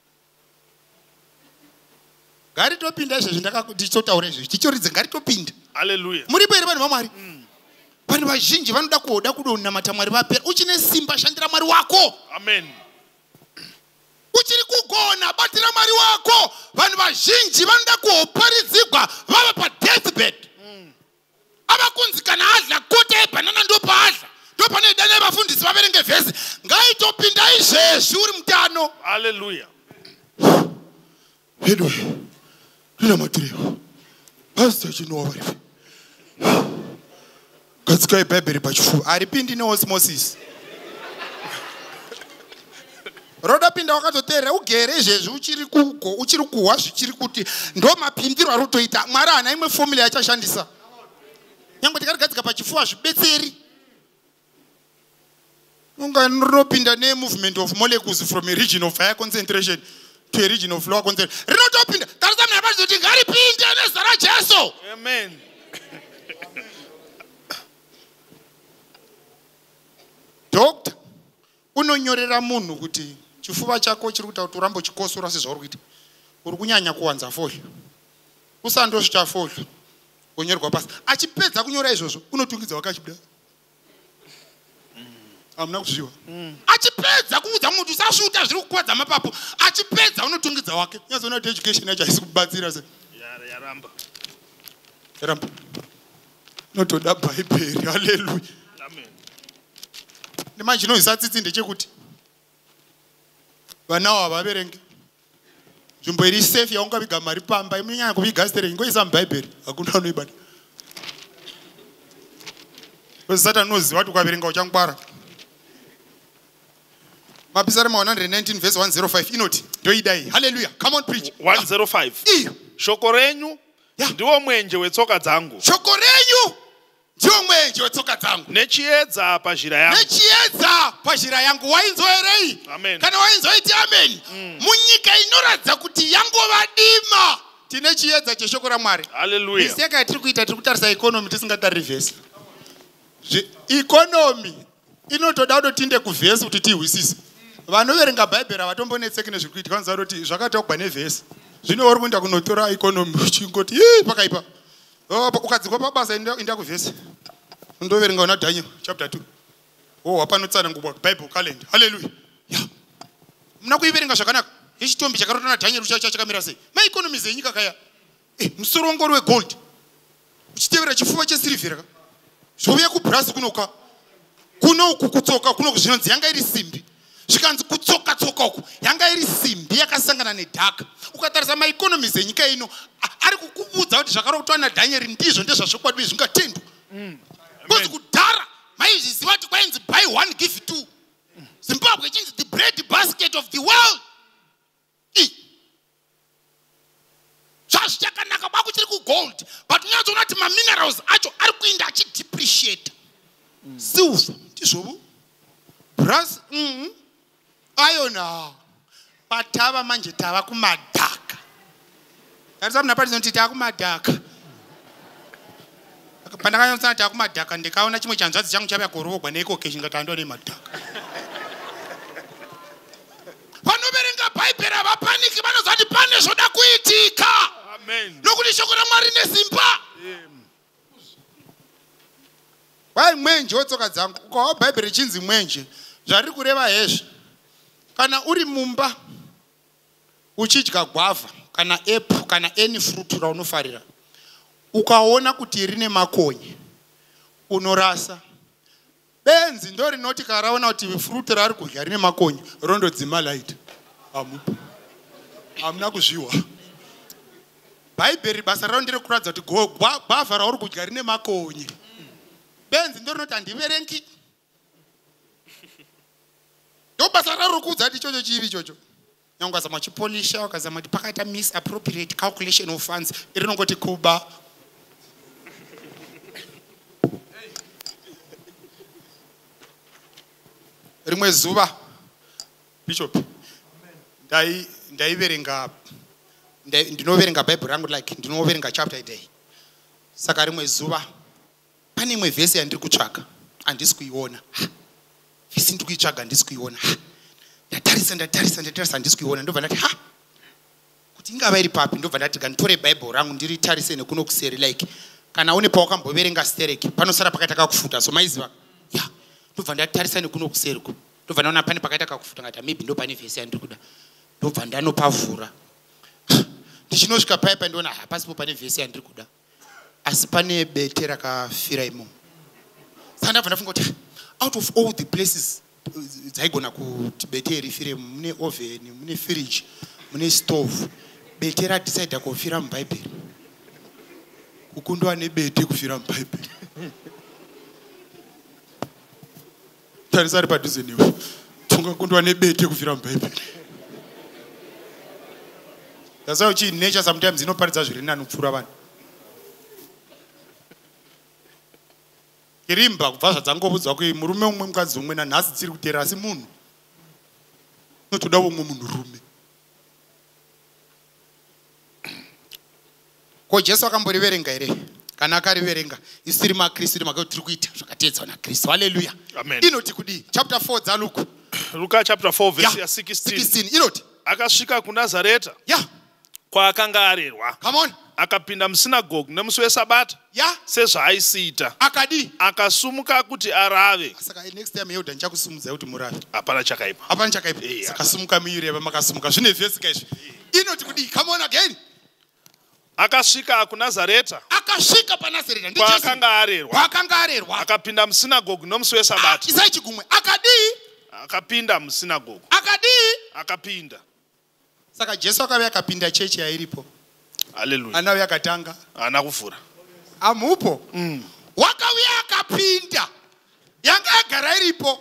gari topinda izvezvi ndakatichotaura izvezvi tichoridze ngari topinda. Hallelujah. Muripo here vanhu vaMwari. Vanhu vazhinji vanoda kuoda kudonamata Mwari vapera. Uchine simba shandira Mwari wako. Amen. Uchiri kugona batira Mwari wako. Vanhu vazhinji vanoda kuoparidzigwa vava pa deathbed. Avakunzikana adla kote ebhanana ndo paadla. Ndo pane dana vafundisi vaverenge vhesi. Ngaitopinda izvezvi uri mutano. Hallelujah. Hedo. Ndina matireo. Pastor chinowa varife. Gadzika iBhaibheri pachifuva. Haripindi neosmosis. Roda pinda wakatoteerera ugere izvezvi uchiri kugo uchiri kuhwa zvichiri kuti ndo mapindirwa rotoita. Mwari hana imwe formula yachashandisa. Nyangwe tikarigadzika pachifuva zvibetseri. Unganopinda ne movement of molecules from a region of higher concentration to a region of lower concentration. Rinotopinda. Tarisa mna basi kuti ngaripinde nezara Jesu. Amen. Doctor unonyorera munhu kuti chifuva chako chiri kuita kuti urambo chikosora sezvauri kuita. Uri kunyanya kuwanza folio. Usandosvika folio. Onyorwa pasi. Achipedza kunyora izvozvo unotungidza wakachibuda. Hamuna kuzviwa. Achipedza kuudza munhu usasvuta zviri kukwadza mapapu. Achipedza unotungidza wake. Nyazoona kuti education yacho haisi kubatsira se. Yaramba. Yaramba. Notoda Bhaibheri. Hallelujah. Amen. Nemanje chinozisatsitsi ndechekuti vanawo havaverenge. Nzvimbo iri safe yaungaviga mari pamba imunyanya kuviga stereki ngoisa muBhaibheri. Hakuna unoibata. Satani knows what ukaverenga uchangwara. Mapisarema one nineteen verse one oh five inoti ndoidai. Hallelujah. Come on preach. one oh five. Iyo. Shoko renyu ndiwo mwenje wetsoka dzangu. Shoko renyu ndiwo mwenje wetsoka dzangu. Nechiedza pazhira yangu. Nechiedza pazhira yangu. Wainzoerei? Amen. Kana wainzoiti amen. Munyika inoratidza kuti yangova dima. Tine chiedza cheshoko raMwari. Hallelujah. Miseka yatiri kuita tiri kutarisa economy tisingatariri vhesi. Economy inotoda kutotinde kuvhesi kuti tihwisise. Vanoverenga Bhaibheri avatombonetseki nezviri kuitika vanoziva kuti zvakataurwa nevhesi. Zvino uri kuenda kunotora economy uchingoti ii pakaipa. Ukadzikwa pabasa enda kuvhesi. Undoverenga una Daniel chapter two. Oh, wapanotsanangurwa Bible calendar. Hallelujah. Yeah. Muna kuiverenga zvakanaka. Yechitombi chakarotwa naDhanieri chakamira sei? Maeconomies enyika kaya. Eh, musorongoro wegold. Uchitevera chifuva chesirivhera. Zvouya kuBrazil kunoka. Kuno uku kutsoka kuno kuzvinonzi yanga iri simbi. Zvikanzi kutsoka tsoka uku yanga iri simbi yakasangana nedhaka. Ukatarisa maeconomies enyika ino ari kukubudza kuti zvakarotwa naDhanieri ndizvo ndezvazvokwadi zvingatendwa. Because kudhara maizviziva kuti kwainzi buy one give two. Zimbabwe chinzi the bread basket of the world. Zvazvichakanaka bakuchiri kugold, but unyazoona kuti maminerals acho ari kuenda achidepreciate. Silver ndizvovo, brass, iron, patava manje tava kumadhaka. Tarisa muna pati kuti tava kumadhaka. Pandakanyotsa tava kumadhaka ndikaona chimwe chanzvadzi changu chavya kurovogwa neikokeshi ngatandwa nemadhaka. Vanoverenga Bhaibheri avapaniki vanoziva kuti pane zvoda kuitika. Amen. Nokuti shoko raMwari nesimba. Vai mwenje wetsoka dzangu. Ukaona Bhaibheri richinzi mwenje, zvariri kureva hezvi. Kana uri mumba uchidya gwavha kana apple kana any fruit raunofarira, ukaona kuti rine makonye, unorasa. Benzi ndo rinoti karaona kuti fruit rari kudya rine makonye, rondodzima light. Amupo. Amuna kuzviwa. Bhaibheri basa rao ndire kuratidza kuti gwavha rauri kudya rine makonye. Benzi ndo rinoti handiverengi. Ndo basa raro rikuudza kuti ichocho chivi ichocho. Nyangwe ukazama chipolisha, ukazama kuti pakaita misappropriate calculation of funds, rinongoti kuba. Rimwe zuva Bishop ndai ndaiverenga ndinoverenga Bhaibheri rangu like ndinoverenga chapter a day. Saka rimwe zuva pane imwe vhesi yandiri kutsvaga handisi kuiona. Vhesi ndiri kuitsvaga handisi kuiona. Ndatarisa ndatarisa ndatarisa handisi kuiona. Ndobva ndati ha kuti ingava iri papi. Ndobva ndati nganditore Bhaibheri rangu ndiritarise nekuno kuseri like kana une pawakamboverenga stereki panosara pakaita kakufuta so maiziva. Yeah. Ndobva ndatarisa nekuno kuseri. Ndobva ndaona pane pakaita kakufuta ngati maybe ndo pane vhesi yandiri kuda. Ndobva ndanopavhura. Ndichinosvika paipa ndiona hapasipo pane vhesi yandiri kuda. Asi pane bete rakafira imo. Saka ndabva ndafunga kuti out of all the places dzaigona kuti bete rifire mune oven, mune fridge, mune stove, bete radecide kufira muBhaibheri. Kukundwa nebete kufira muBhaibheri. Tarisa ari padhuze newe. Tungakundwa nebete kufira muBhaibheri. That's how nature sometimes inoparidza zviri nani kupfuura vanhu. Kirimba kubva zvadzangobudzwa kuti murume umwe mukadzi umwe nanhasi dziri kutera asi munhu. Notoda umwe munhu rume. Ko Jesu akamboriverenga here? Kana akariverenga isu tiri maKristu tiri makati tiri kuita zvakateedzwa naKristu. Hallelujah. Amen. Inoti kudi chapter four dzaLuka. Luka chapter four verse Yeah. ya sixteen. sixteen inoti. Akasvika kuNazareta Yeah. kwaakanga arerwa. Come on. Akapinda musinagoge nemusi weSabata Yeah. sezvaaisiita. Akadi. Akasumuka kuti arave. Saka next time Yehuda ndichakusumudza kuti murave. Hapana chakaipa. Hapana chakaipa. Yeah. Saka sumuka muireva makasumuka. Zvine vhesi kaizvi. Inoti kudi come on again. Akasvika kuNazareta Akasvika paNazareta ndi Jesu. kwaakanga arerwa. Kwaakanga arerwa. Akapinda musinagoge nemusi weSabata. Isai chigumwe. Akadi. Akapinda musinagoge. Akadi. Akapinda. Saka Jesu akauya akapinda chechi yairipo. Hallelujah. Anauya akatanga. Ana kufura. Amupo. Mm. Wakauya akapinda. yanga yagara iripo.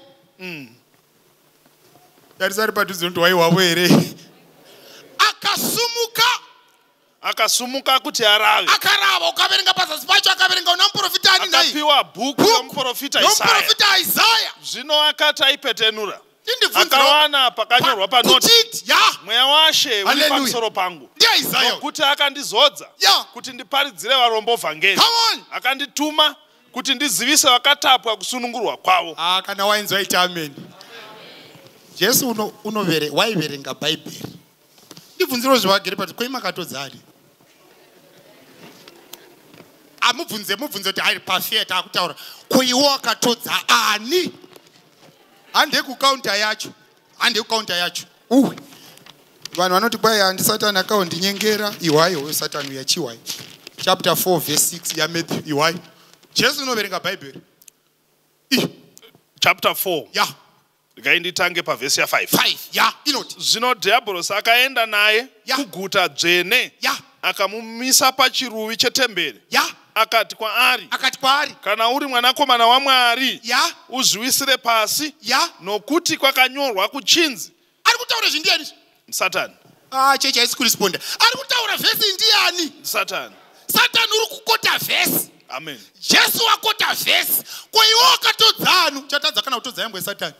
Tarisari padhuze kuti waiwavo here. Akasumuka. Akasumuka kuti arave. Akarava ukaverenga pazasi pacho akaverenga una muprofita ani nai. Akapiwa bhuku romuprofita Isaya. Romuprofita Isaya. Zvino akati aipetenura. Akawana pakanyorwa panoti mweya waShe uri pamusoro pangu nokuti akandizodza kuti ndiparidzire varombo vhangeri, akandituma kuti ndizivise vakatapwa kusunungurwa kwavo. Ah, kana wainzwa waiti amen. Jesu uno unovere waiverenga Bhaibheri. Ndibvunziro zvavagere pati koi makatodzani. Amubvunze mubvunze kuti ari pafeta akutaura koiwo akatodza ani. Hande kukaunta yacho. Hande kukaunta yacho. Uwe. Vanhu vanoti kwai handi Satani akaondinyengera. Iwayo we Satani yachiwai. Chapter four verse six ya Matthew. Iwayo. Jesu unoverenga Bhaibheri. Chapter four. Ya. Ngainditange pavhesi ya five. five. Ya. Inoti. Zvino Dhiabhorosi akaenda naye kuguta dzvene. Ya. Akamumisa pachiruvi chetemberi. Ya. Akati kwaari, akati kwaari, kana uri mwanakomana waMwari, ya, uzviwisire pasi, ya, nokuti kwakanyorwa kuchinzi. Ari kutaura zvindiani? Satani. Ah, cheche haisi kuresponda. Ari kutaura vhesi ndiani? Satani. Satani uri kukota vhesi. Amen. Jesu wakota vhesi. Ko iwo akatodzanu. Chatadza kana kutodza yangwe Satani.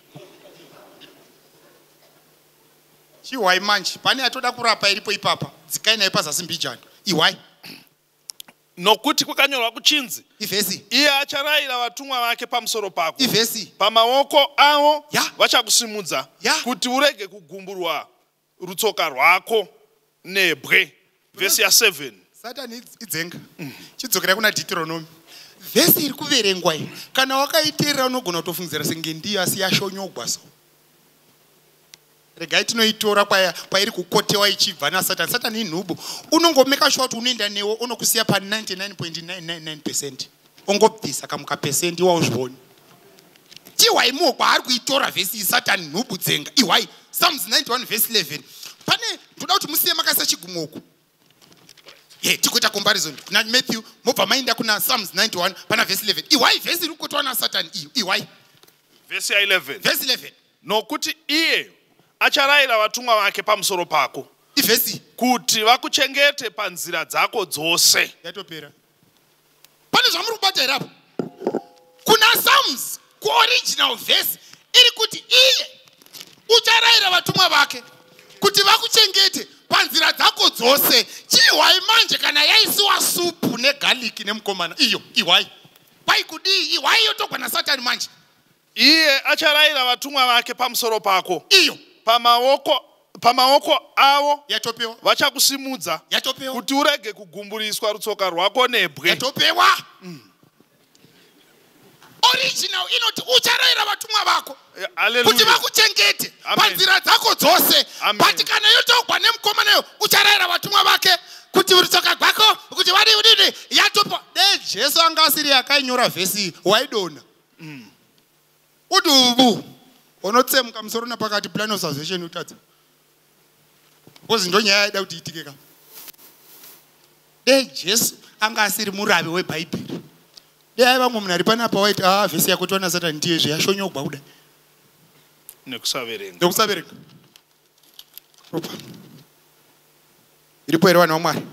Chiwai manje. Pane atoda kurapa iripo ipapa. Dzikai naye pazasi mbijani. Iwai. Nokuti kwakanyorwa kuchinzi, ivhesi, iye acharayira vatumwa vake pamusoro pako, ivhesi, pamaoko avo ya, vachakusimudza ya, kuti urege kugumburwa rutsoka rwako nebwe. Vhesi ya seven. Satani idzenga. Mm. Chidzokera kuna Deuteronomy. Vhesi iri kuverengwa iyi. Kana wakaiteerera unogona kutofungidzira senge ndiyo asi yashonyogwa so. Regai tinoitora pairi kukotewa ichibva naSatani. Satani inhubu. Unongomeka sure kuti unoenda newo unokusiya pa ninety-nine point nine nine nine percent. Ongobvisa kamuka percent wauzvoni. Chiwai mogwa ari kuitora vhesi Satani nhubu dzenga. Iwai Psalms ninety-one verse eleven. Pane ndoda kuti musiye makasa chigumoko. Ye tikuita comparison na Matthew mobva mainda kuna Psalms ninety-one pana verse eleven. Iwai vhesi iri kukotewa naSatani iyo. Iwai vhesi ya eleven. Verse eleven. Nokuti iye acharayira vatumwa vake pamusoro pako, ivhesi, kuti vakuchengete panzira dzako dzose. Yatopera. Pane zvamuri kubata here apo? Kuna Psalms ku-original verse iri kuti iye ucharayira vatumwa vake kuti vakuchengete panzira dzako dzose. Chiwai manje kana yaisiwa supu negarlic nemukomana iyo. Iwai. Pai kudii iwai yotogwa naSatani manje. Iye acharayira vatumwa vake pamusoro pako. Iyo. Pamaoko pamaoko avo yatopewa, vachakusimudza yatopewa, kuti urege kugumburiswa rutsoka rwako nebwe. Yatopewa. Mm. Original inoti ucharayira vatumwa vako kuti vakuchengete panzira dzako dzose. But kana yotogwa nemukomanayo ucharayira vatumwa vake kuti rutsoka rwako kuti vadi udini yatopewa. De Jesu anga asiri yakainyora vhesi waidona. Mm. Udubu. Onotsemuka musoro napakati plan of salvation utadza. Kozi ndo nyaya yaida kuti itike ka. De Jesu anga asiri muravi weBhaibheri. De aiva munhu ari panapa waiti ah vhesi yako tona Satani ndiye zviyashonyogwa kuda. Nekusaverenga. Nekusaverenga. Ropa. Iripo here vanhu vaMwari.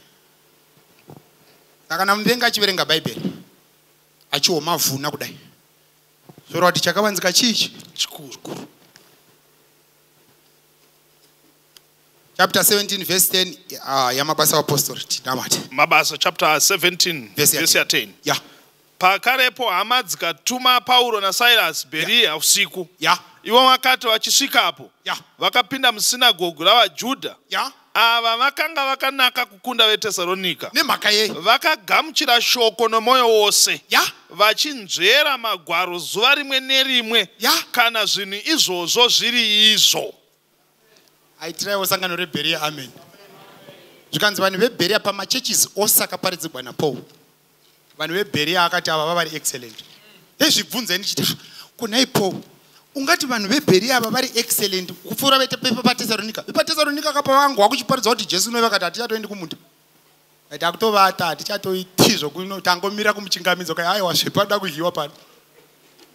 Kana mudenga achiverenga Bhaibheri achioma vhuna kudai. Zvoro kuti chakavanzika chichi chikuru. Chapter seventeen verse ten uh, ya mabasa apostolate namati. Mabasa chapter seventeen verse ya ten. Ya. Pakarepo hama dzikatuma Pauro naSilas Beria usiku. Ya. Ivo vakati vachisvikapo. Ya. Vakapinda musinagoge ravaJudha. Ya. Ava vakanga vakanaka kukunda veTesaronika. Nemhaka yei? Vakagamuchira shoko nomwoyo wose. Ya. Vachinzvera magwaro zuva rimwe nerimwe. Ya. Kana zvinhu izvozvo zviri izvo. Aitiraiwo sangano reBheria. Amen. Zvikanzi vanhu veBheria pamachurches ose akaparidzirwa naPaul. Vanhu veBheria akati ava vari excellent. Ezvibvunza ndichiti kunai Paul. Ungati vanhu veBheria ava vari excellent kupfuura vepaTesaronika. VepaTesaronika kapa vangu wakuchiparidza kuti Jesu noi vakati hatichatoendi kumunda. Aiti akutovata hatichatoiti zvokuno tangomira kumuchingamidzo kai aiwa zvepada kudyiwa pano.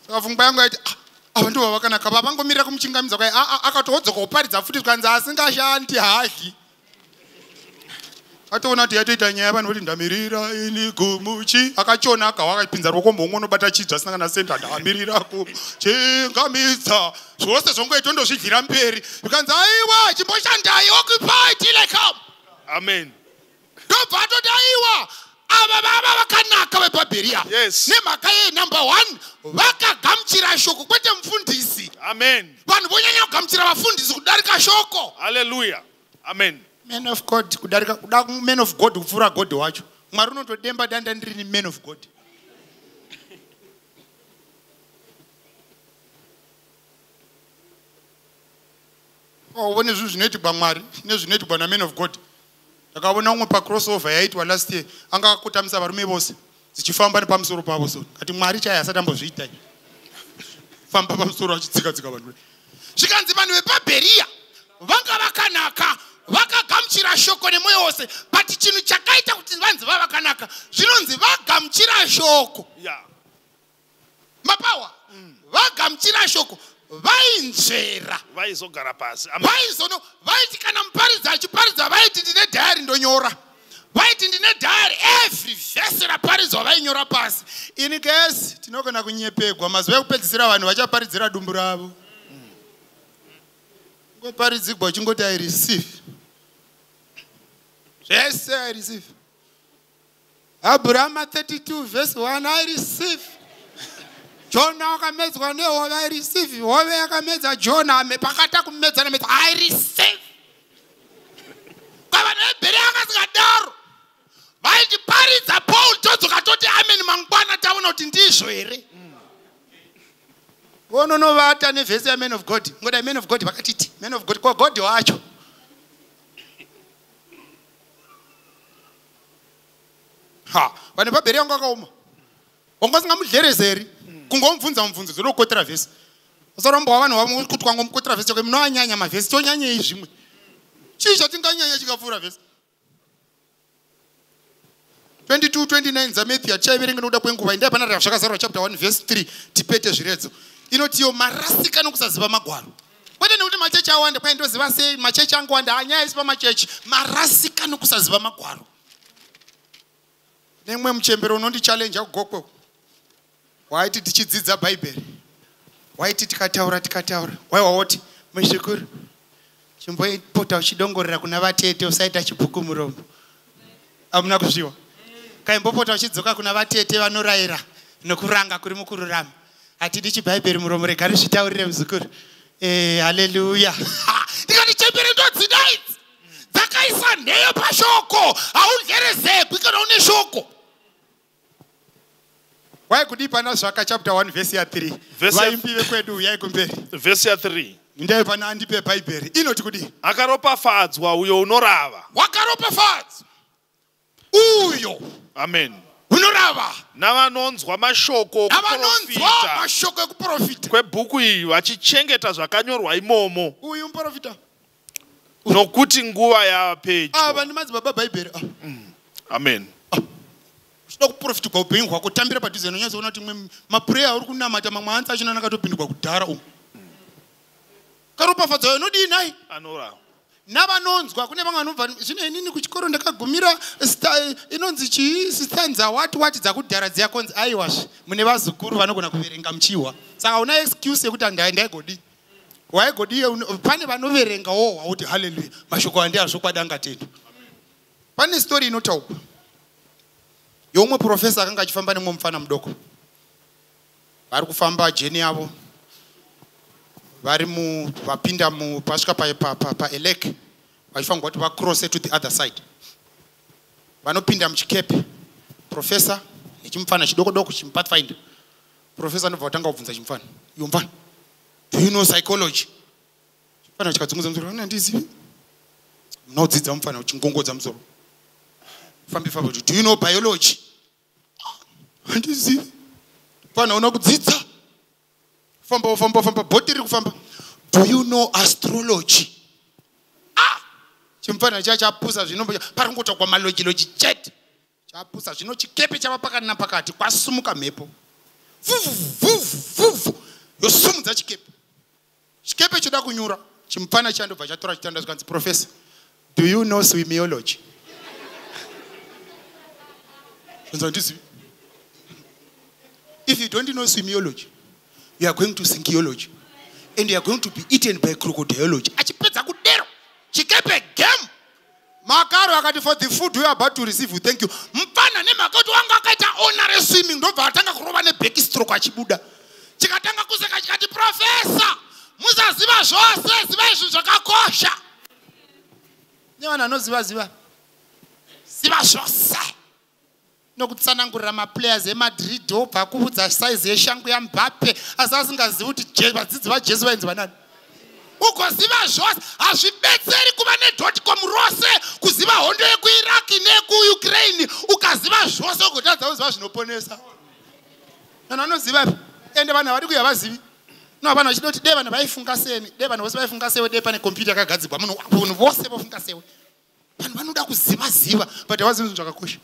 saka pfungwa yangu yaiti ava ndivo vakanaka vavangomirira kumuchingamidza kwai akatodzoka kuparidza futi zvikanzi asingashandi hagi atoona kuti yatoita nyaya vanhu voti ndamirira ini kumuchi akachona akawa akapinza ruoko mbomwe unobata chidzi asina kana senda ndamirira kumuchingamidza zvose zvongoita ndozvidlira mberi zvikanzi aiwa chimboshandai occupy till I come. Amen. Ndobva atoti aiwa ava vava vakanaka veBhabheria. Yes. Nemhaka yei number one vakagamuchira shoko kwete mufundisi. Amen. Vanhu vonyanya kugamuchira vafundisi kudarika shoko. Hallelujah. Amen. Man of God kudarika kuda man of God kupfuura God wacho. Mwari unotodemba danda ndiri man of God. Oh, one is zvinoitirwa Mwari nezvinoitirwa na man of God. Ndakaona umwe pa crossover yaitwa last year anga akutamisa varume vose zichifamba nepamusoro pavo so kati Mwari chaya asati ambozviita famba pamusoro achidzika dzika vanhu zvikanzi vanhu veBhabheria vanga vakanaka vakagamuchira shoko nemwoyo wose but chinhu chakaita kuti vanzi vava vakanaka zvinonzi vagamuchira shoko Yeah. mapawa vagamuchira shoko vainzvera Vaizogara pasi. vaizono vaiti kana muparidzi achiparidza vaiti ndine dhayari ndonyora vaiti ndine dhayari every vhesi raparidzwa vainyora pasi ini kesi tinogona kunyepegwa mazuva ekupedzisira vanhu vachaparidzira dumbu ravo ngoparidzigwa uchingoti I receive zvese I receive Abrahama thirty-two verse one I receive Jona wakamedzwa nehove I receive hove yakamedza Jona pakata kumedza namedza I receive kwavanhu veBhabheria akasingadaro vaitiparidza Paul todzoka toti amen mangwana taona kuti ndizvo here vononovata nevhesi ya man of God ngoda man of God vakatiti man of God kwa God wacho ha vanhu veBhabheria vanga vakaoma wangasingamudlerezeri kungomubvunza mubvunzo zvinokotera vhesi usaromba vanhu vamwe kuti kwangomukotera vhesi chakwe munoanyanya mavhesi tonyanyei zvimwe chii chatinganyanya chikapfuura vhesi twenty-two twenty-nine dzaMathew tichaiverenga nokuda kwenguva indai pana zvakazarwa chapter one verse three tipete zviredzo inotiyo marasika nokusaziva magwaro kwete nekuti machechi awanda kwai ndoziva sei machechi angowanda anyaya isi pamachechi marasika nokusaziva magwaro nemwe muchembero unondichallenja kugokweko waiti tichidzidza bhaibheri waiti tikataura tikataura waiwawoti muzvikuru chimboipota uchidongorera kuna vatete usaita chibhuku muromo amuna kuzviwa kaimbopota uchidzoka kuna vatete vanorayira nokuranga kuri mukururama hatidi chibhaibheri muromo rega rizvitaurire muzukuru eh haleluya ndikati chembere ndodzinaidzi dzakaisa nheyo pashoko haudlerezekwi kana une shoko waikudii pana zvaka chapter one verse ya three vaimbi vekwedu uyai kumberi Verse ya three. ndai pana andipe bhaibheri inoti kudii Akaropafadzwa uyo unorava. wakaropafadzwa uyo Amen. unorava Navanonzwa mashoko avanonzwa okuprofita mashoko ekuprofita kwebhuku iri vachichengeta zvakanyorwa imomo uyu muprofita nokuti nguva yava pedyo. ava ndimadzibaba bhaibheri Amen. zvida kuprofitirwa upenyu hwako tambira padhuze nonyatsoona kuti mwe mapureya uri kunamata mamwe anzi achona nakatopindurwa kudhara umu karopafadzwa inodii nai Anorava. navanonzwa kune vamwe vanobva zvino inini kuchikoro ndakagumira inonzi chii sistanza wati wati dzakudhara dziyakonzi aiwazve mune vazukuru vanogona kuverenga muchihwa saka una excuse yekuti ndaigodi waigodi pane vanoverengawo wauti haleluya mashoko andi azvokwadi angatendwa pane story inotaurwa yomwe profesa akanga achifamba nemwe mufana mudoko vari kufamba jeni yavo vari vapinda pasvika paeleke vachifanirwa kuti vacrosse to the other side vanopinda muchikepe profesa nechimufana chidoko doko chimupathfinder profesa anobva kutanga kubvunza chimufana iyo mufana do you know psychology chimufana chikadzungudza musoro anandizivi munodzidza mufana uchingongodza musoro fambi fambi kuti do you know biology handizivi mufana una kudzidza famba famba famba bhoti riri kufamba do you know astrology ah chimufana cha chapusa zvino parikungota kwa maloji loji chat chapusa zvino chikepe chava pakati napakati kwasumuka mhepo vuvu vuvu vuvu yosumudza chikepe. Chikepe choda kunyura. Chimupana chandobva chatora chitanda zvikanzi, Professor, do you know swimiology? If you don't know swimiology, you are going to sinkiology. And you are going to be eaten by crocodileology. Achipedza kudero. Chikepe game. Makaro akati, for the food we are about to receive, we thank you. Mpana nemakoti wanga akaita honorary swimming. Ndobva atanga kurova nebekistroke achibuda. Chikatanga kuseka chikati, Professor, musaziva zvose, ziva izvi zvakakosha. Nevana noziva ziva. Ziva zvose. Nokutsanangurira maplayers eMadrid obva kuudza size yeshangu yaMbappe asi asingazivi kuti vadzidzi vaJesu vainzi vanani. Ugoziva zvose hazvibetseri kuva nedotcom rose kuziva hondo yekuiraki neyekuukraine ukaziva zvose ugotadza kuziva zvinoponesa. Vanhu vanoziva ende vanhu havari kuya vazivi. No, vanhu vachida kuti dei vanhu vaifunga seni, dei vanhu vose vaifunga sewe, dei pane kompyuta yakagadzirwa munhu vose vofunga sewe. Vanhu vanoda kuziva ziva but havazivi zvinhu zvakakosha.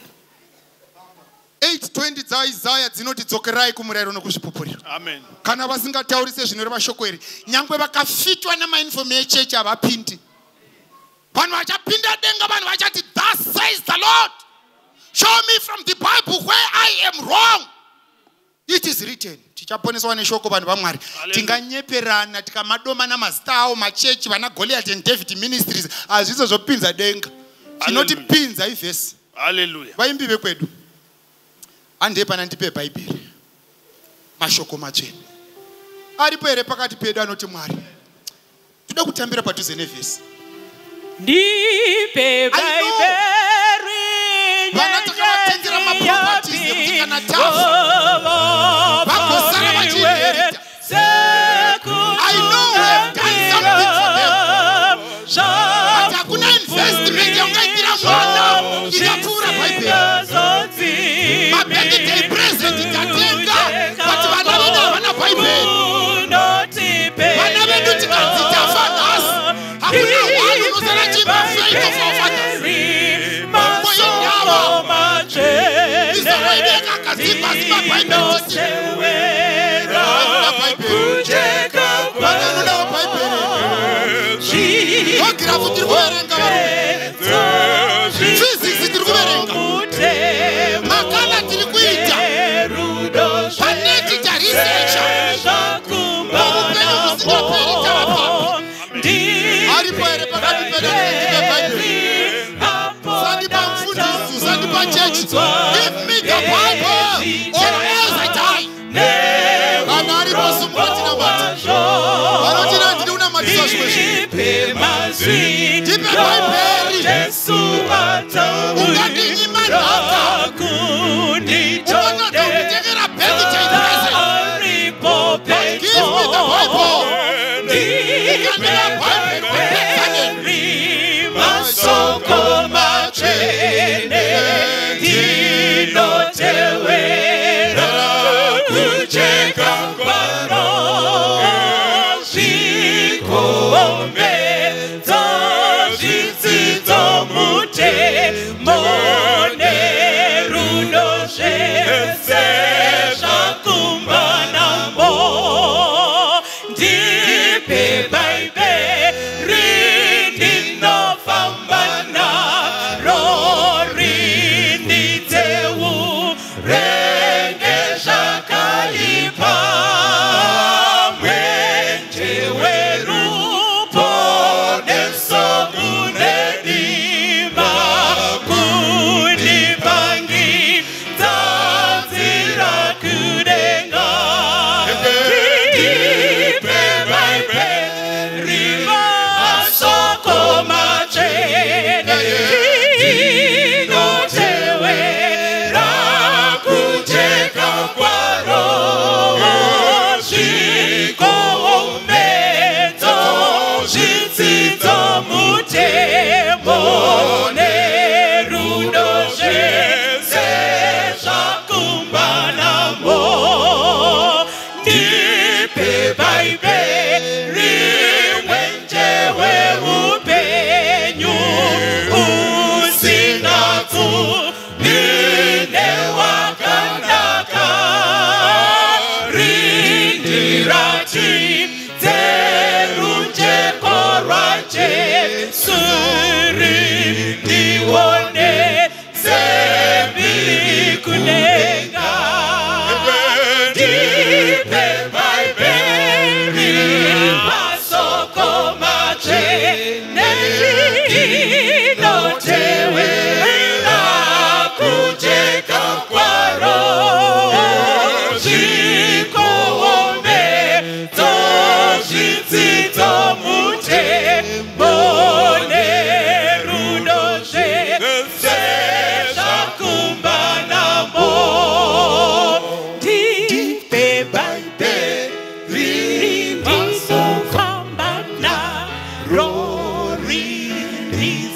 eight twenty dzaIsaya dzinoti dzokerai kumurayiro nokuzvipupuriro. Amen. Kana vasingataurise zvinoreva shoko iri, nyangwe vakafitwa namainfomu echechi havapindi. Vanhu vachapinda denga, vanhu vachati, thus says the Lord. Show me from the Bible where I am wrong. It is written. Tichaponeswa neshoko vanhu vaMwari. Tinganyeperana tikamadoma namazita awo machechi vana Goliath and David Ministries hazvizo zvopinza denga. Tinotipinza ivhesi. Hallelujah. Vaimbi vekwedu. Ande pana ndipe Bhaibheri. Mashoko matsvene. Aripo here pakati pedu anoti Mwari, toda kutambira padhuze nevhesi. Ndipe Bhaibheri. Vana takavatengera maproperties ekuti kana tafa vakosara vachiinherita. I know we have done something for them. But hakuna investment yaungaitira mwana ikapfuura Bhaibheri. Mabirthday present tatenga but vana vedu havana Bhaibheri. Vana vedu tikanzi tafa nhasi hakuna wanhu unosara chipa faith of our fathers. Moyo ndava Israeli yakagadzikwa sima Bhaibheri tisi. Vana Bhaibheri. Vana noda Bhaibheri. Geography tiri kuverenga vanhu. Physics tiri kuverenga. Makala tiri kuita. Paneti taresearcha. Upenyu husingaperi tavapa. Aripo here pakati pedu ndipe Bhaibheri. Usandipa mufundisi, usandipa chechi. Give me the Bible or else I die. Kana aripo sumbuti nabati. Vanotina ndini unamatisa zvimwe. Ndipe Bhaibheri. Ungandinyima nhaka. Unoda kunditengera birthday present. Give me the Bible. Ikandira Bhaibheri. Masoko matsvene ndinotevera kujeka kwaro zvikombedza zvidzidzo mute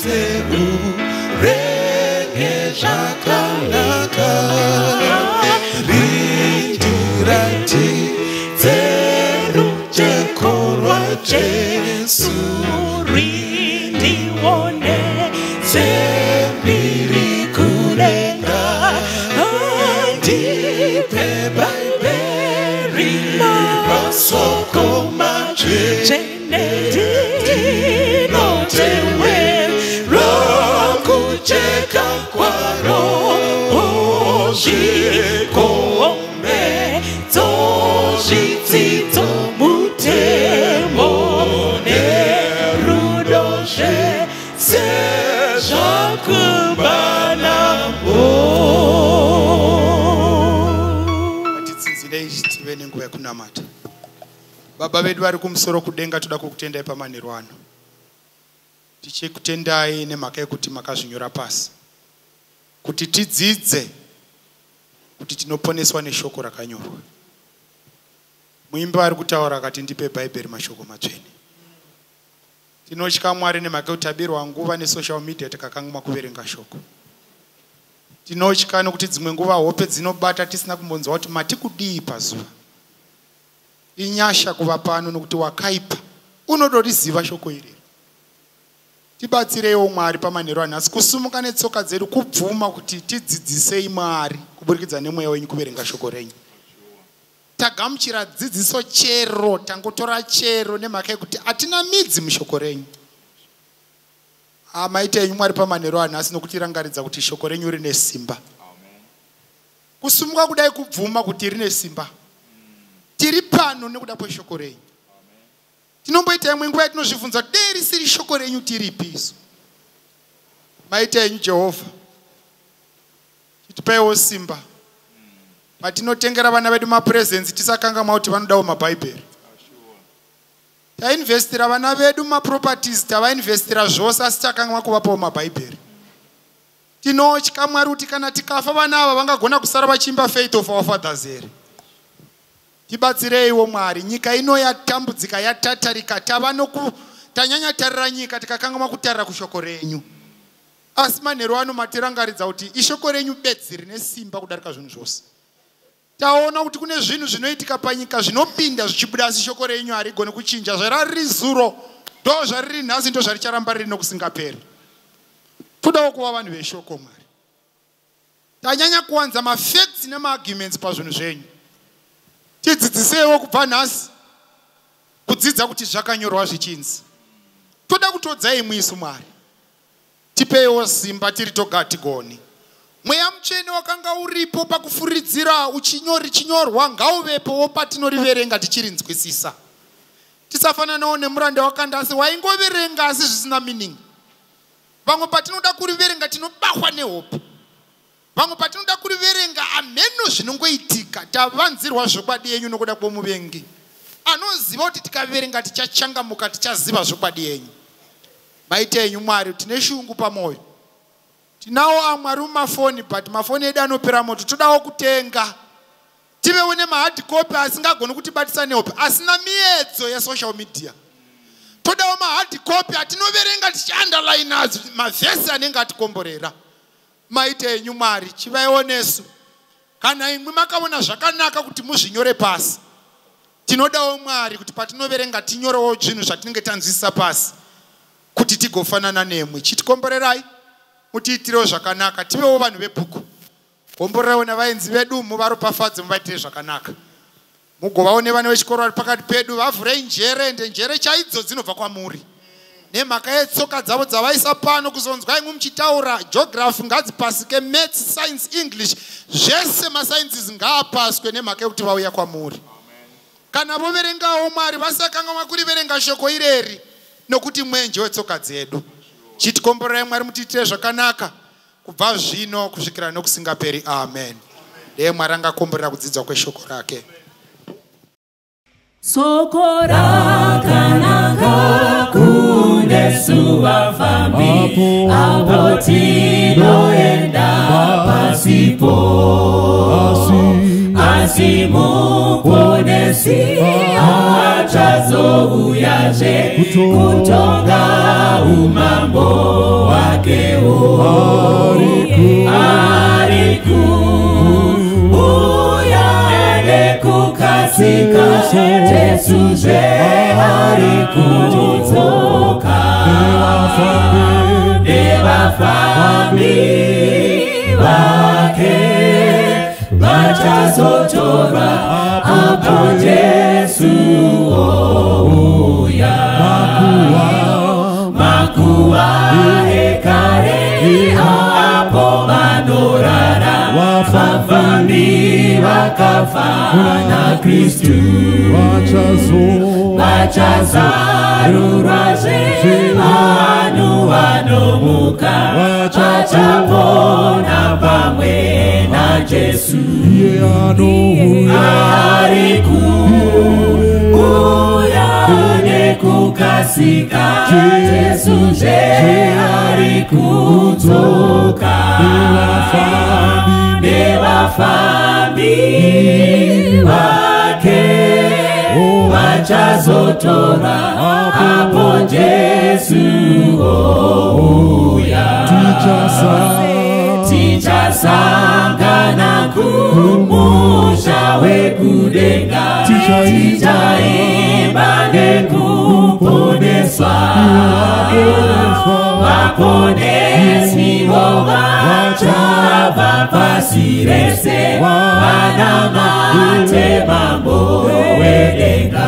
zeru renge zvakanaka rindirati zeru chekorwa Jesu rindione zembiri kulenga andipe baiberi masoko maje ndinotewe rokucheka kwaro ozvikombe dzozvidzidzo mutemo nerudozve sezvakubanamo. Atitsinzirei tive nenguva yekunamata. Baba vedu vari kumusoro kudenga, toda kukutendai pamanheru ano. Tichikutendai nemhaka yekuti makazvinyora pasi kuti tidzidze kuti tinoponeswa neshoko rakanyorwa. Muimbi ari kutaura akati ndipe bhaibheri mashoko matsvene. Tinotya Mwari nemhaka yekuti tabirwa nguva nesocial media tikakanganwa kuverenga shoko. Tinotya nokuti dzimwe nguva hope dzinobata tisina kumbonzwa kuti matikudii pazuva. Inyasha kuva pano nokuti wakaipa unodoriziva shoko iri. Tibatsireiwo Mwari pamanheru anhasi kusumuka netsoka dzedu kubvuma kuti tidzidzisei Mwari kuburikidza nemweya wenyu kuverenga shoko renyu. Tagamuchira dzidziso chero, tangotora chero nemhaka yekuti hatina midzi mushoko renyu. Maite enyu Mwari pamanheru anhasi nokutirangaridza kuti shoko renyu rine simba. Kusumuka kudai kubvuma kuti rine simba. Tiri pano nekuda kweshoko renyu. Tinomboita imwe nguva yatinozvibvunza kuti dei risiri shoko renyu tiripi isu. Maite enyu Jehovha, chitipeiwo simba. Patinotengera vana vedu mapresents tisakanganwa kuti vanodawo mabhaibheri. Tainvestira vana vedu maproperties, tavainvestira zvose asi takanganwa kuvapawo mabhaibheri. Tinotya Mwari kuti kana tikafa vana ava vangagona kusara vachiimba faith of our fathers here. Tibatsireiwo Mwari, nyika ino yatambudzika yatatarika, tava noku tanyanya tarira nyika tikakanganwa kutarira kushoko renyu. Asi manheru ano matirangaridza kuti ishoko renyu bedzi rine simba kudarika zvinhu zvose. Taona kuti kune zvinhu zvinoitika panyika zvinopinda zvichibuda asi shoko renyu harigoni kuchinja. Zvarari zuro ndo zvariri nhasi ndo zvaricharamba riri nokusingaperi. Todawo kuva vanhu veshoko Mwari. Tanyanya kuwanza mafacts nemaarguments pazvinhu zvenyu. Tidzidzisewo kubva nhasi kudzidza kuti zvakanyorwa zvichinzi. Toda kutodzai mwisu Mwari. Tipeiwo simba tiri toga tigoni. Mweya mutsvene wakanga uripo pakufuridzira uchinyori chinyorwa ngauvepowo patinoriverenga tichirinzwisisa. Tisafananawo nemuranda wakandasi waingoverenga asi zvisina meaning. Vamwe patinoda kuriverenga tinobahwa nehope. Vamwe patinoda kuriverenga ameno zvinongoitika, tavanzirwa zvokwadi yenyu nokuda kwomuvengi. Anoziva kuti tikaverenga tichachangamuka, tichaziva zvokwadi yenyu. Maite enyu Mwari, tine shungu pamwoyo. Tinawo amwe ari mumafoni, but mafoni edu anopera moto. Todawo kutenga tivewo nemahard copy asingagoni kutibatisa nehope, asina miedzo yesocial media. Todawo mahard copy atinoverenga tichiunderline mavhesi anenge atikomborera. Maite enyu Mwari, chivaiwo nesu. Kana imwe makaona zvakanaka kuti muzvinyore pasi, tinodawo Mwari kuti patinoverenga tinyorewo zvinhu zvatinenge tanzwisisa pasi kuti tigofanana nemwe. Chitikomborerai mutiitirewo zvakanaka, tivewo vanhu vebhuku. Komborerai navaenzi vedu muvaropafadze, muvaitire zvakanaka. Mugovawo nevana vechikoro vari pakati pedu, vavhurei njere, ende njere chaidzo dzinobva kwamuri. Nemhaka yetsoka dzavo dzavaisa pano kuzonzwa imwe muchitaura geography ngadzipasike, maths, science, English, zvese masciences ngaapaswe nemhaka yekuti vauya kwamuri. Kana voverengawo Mwari vasakanganwa kuriverenga shoko ireri nokuti mwenje wetsoka dzedu. Chitikomborerai Mwari mutiitire zvakanaka kubva zvino kusvikira nokusingaperi. Amen. Ndiye Mwari angakomborera kudzidzwa kweshoko rake. Soko rakanaka kunesu vafambi apo tinoenda pasipo asi basi muponesi achazouyaje kutonga umambo wake ariku uyane kukasika Jesuje arikutoka nevafambi vake vachazotora apo Jesu ouya makuwa hekare apo vanorara vafambi vakafa na Kristu vachazarurwaze vanhu vanomuka vachapona pamwe na Jesu arikuuya nekukasika Jesuje arikutoka nevafambi vake vachazotora apo Jesu ouya tichasangana kumusha wekudenga tichaimba nekuponeswa vaponesi vovachava pasi rese vanamate mambo wedenga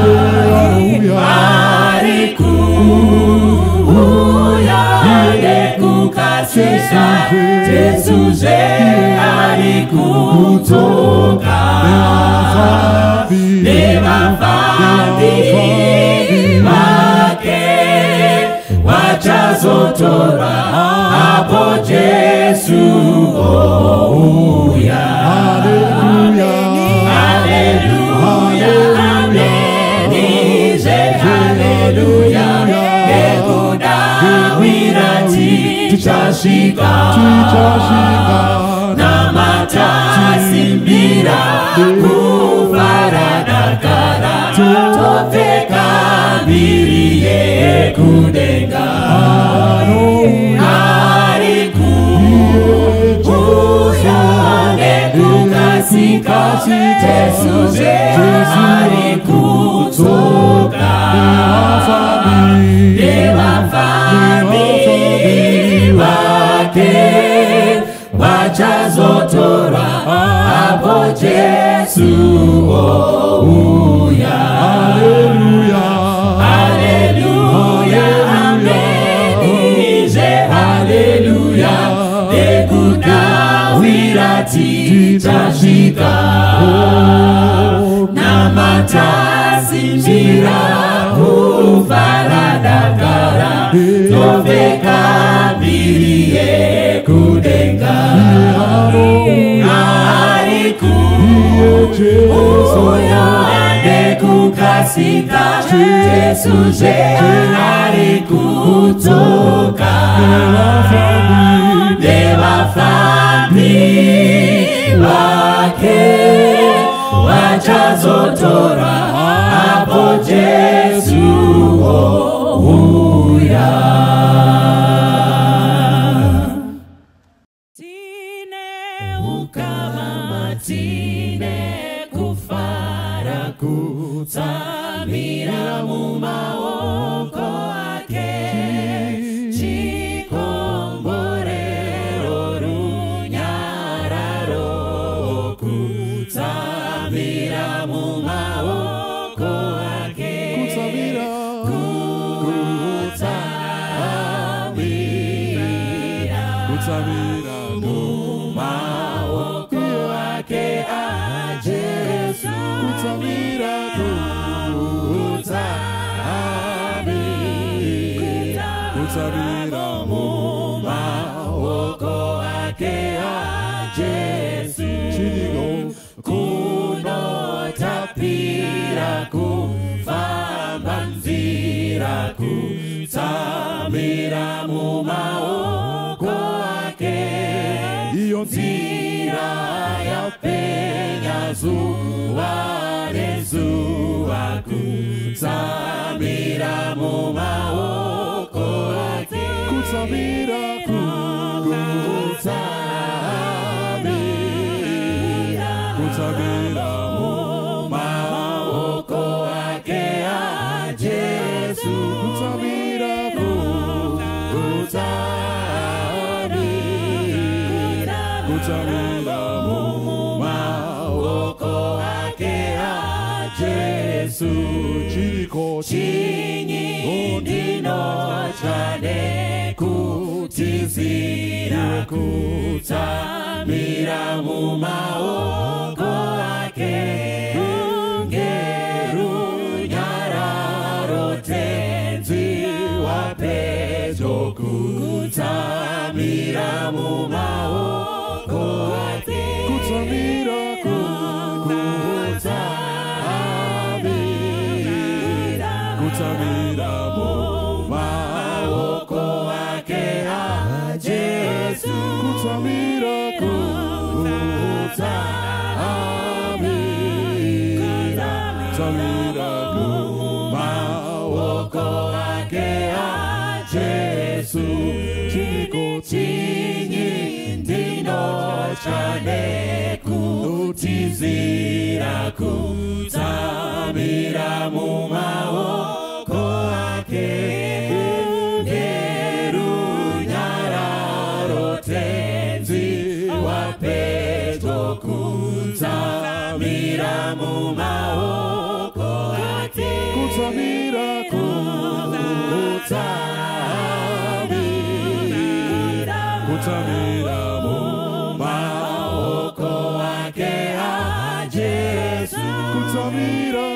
arikuuya nekukasisa Jesuje arikutoka nevafambi vake vachazotora apo Jesu ouya. Haleluya, amenize haleluya, nekudawira tichasvika namatasimbira kufaradakara topfeka mbiri yekudenga arikuuya nekukasika Jesuje arikutoka nevafambi vake vachazotora apo Jesu ouya. Haleluya, amenize haleluya, nekudawira tichasvika namatasimbira kufaradakara topfeka mbiri yekudenga arikuuya nekukasika Jesuje arikutoka nevafambi vake vachazotora apo Jesu ouya. Tine ukama tine kufara kutsamira mumaoko ake chikomborero runyararo kutsamira mumaoko ake kutsamira kutsamira mumaoko ake a Jesu kutsamira kutsamira mumaoko ake a Jesu kunotapira kufamba nzira kutsamira mumaoko ake iyo nzira zuwa nezuwa kutsamira mu maoko ake kutsamira kutsamira kutsamira mu maoko ake a Jesu kutsamira kutsamira kutsamira mu maoko ake a Jesu chiko chinyi ndino chane kutizira kutsamira mu maoko ake ngeru nyararo tenzi wapejo kutsamira mu maoko ake kutsamira kutsamira kutsamira mu maoko ake a Jesu kutsamira kutsamira kutsamira mu maoko ake a Jesu chiko chinyi ndino chane kutizira kutsamira mu maoko ake ngeru nyararo tenzi wapeto kutsamira mu maoko ake kutsamira kutsamira kutsamira mu maoko ake a Jesu kutsamira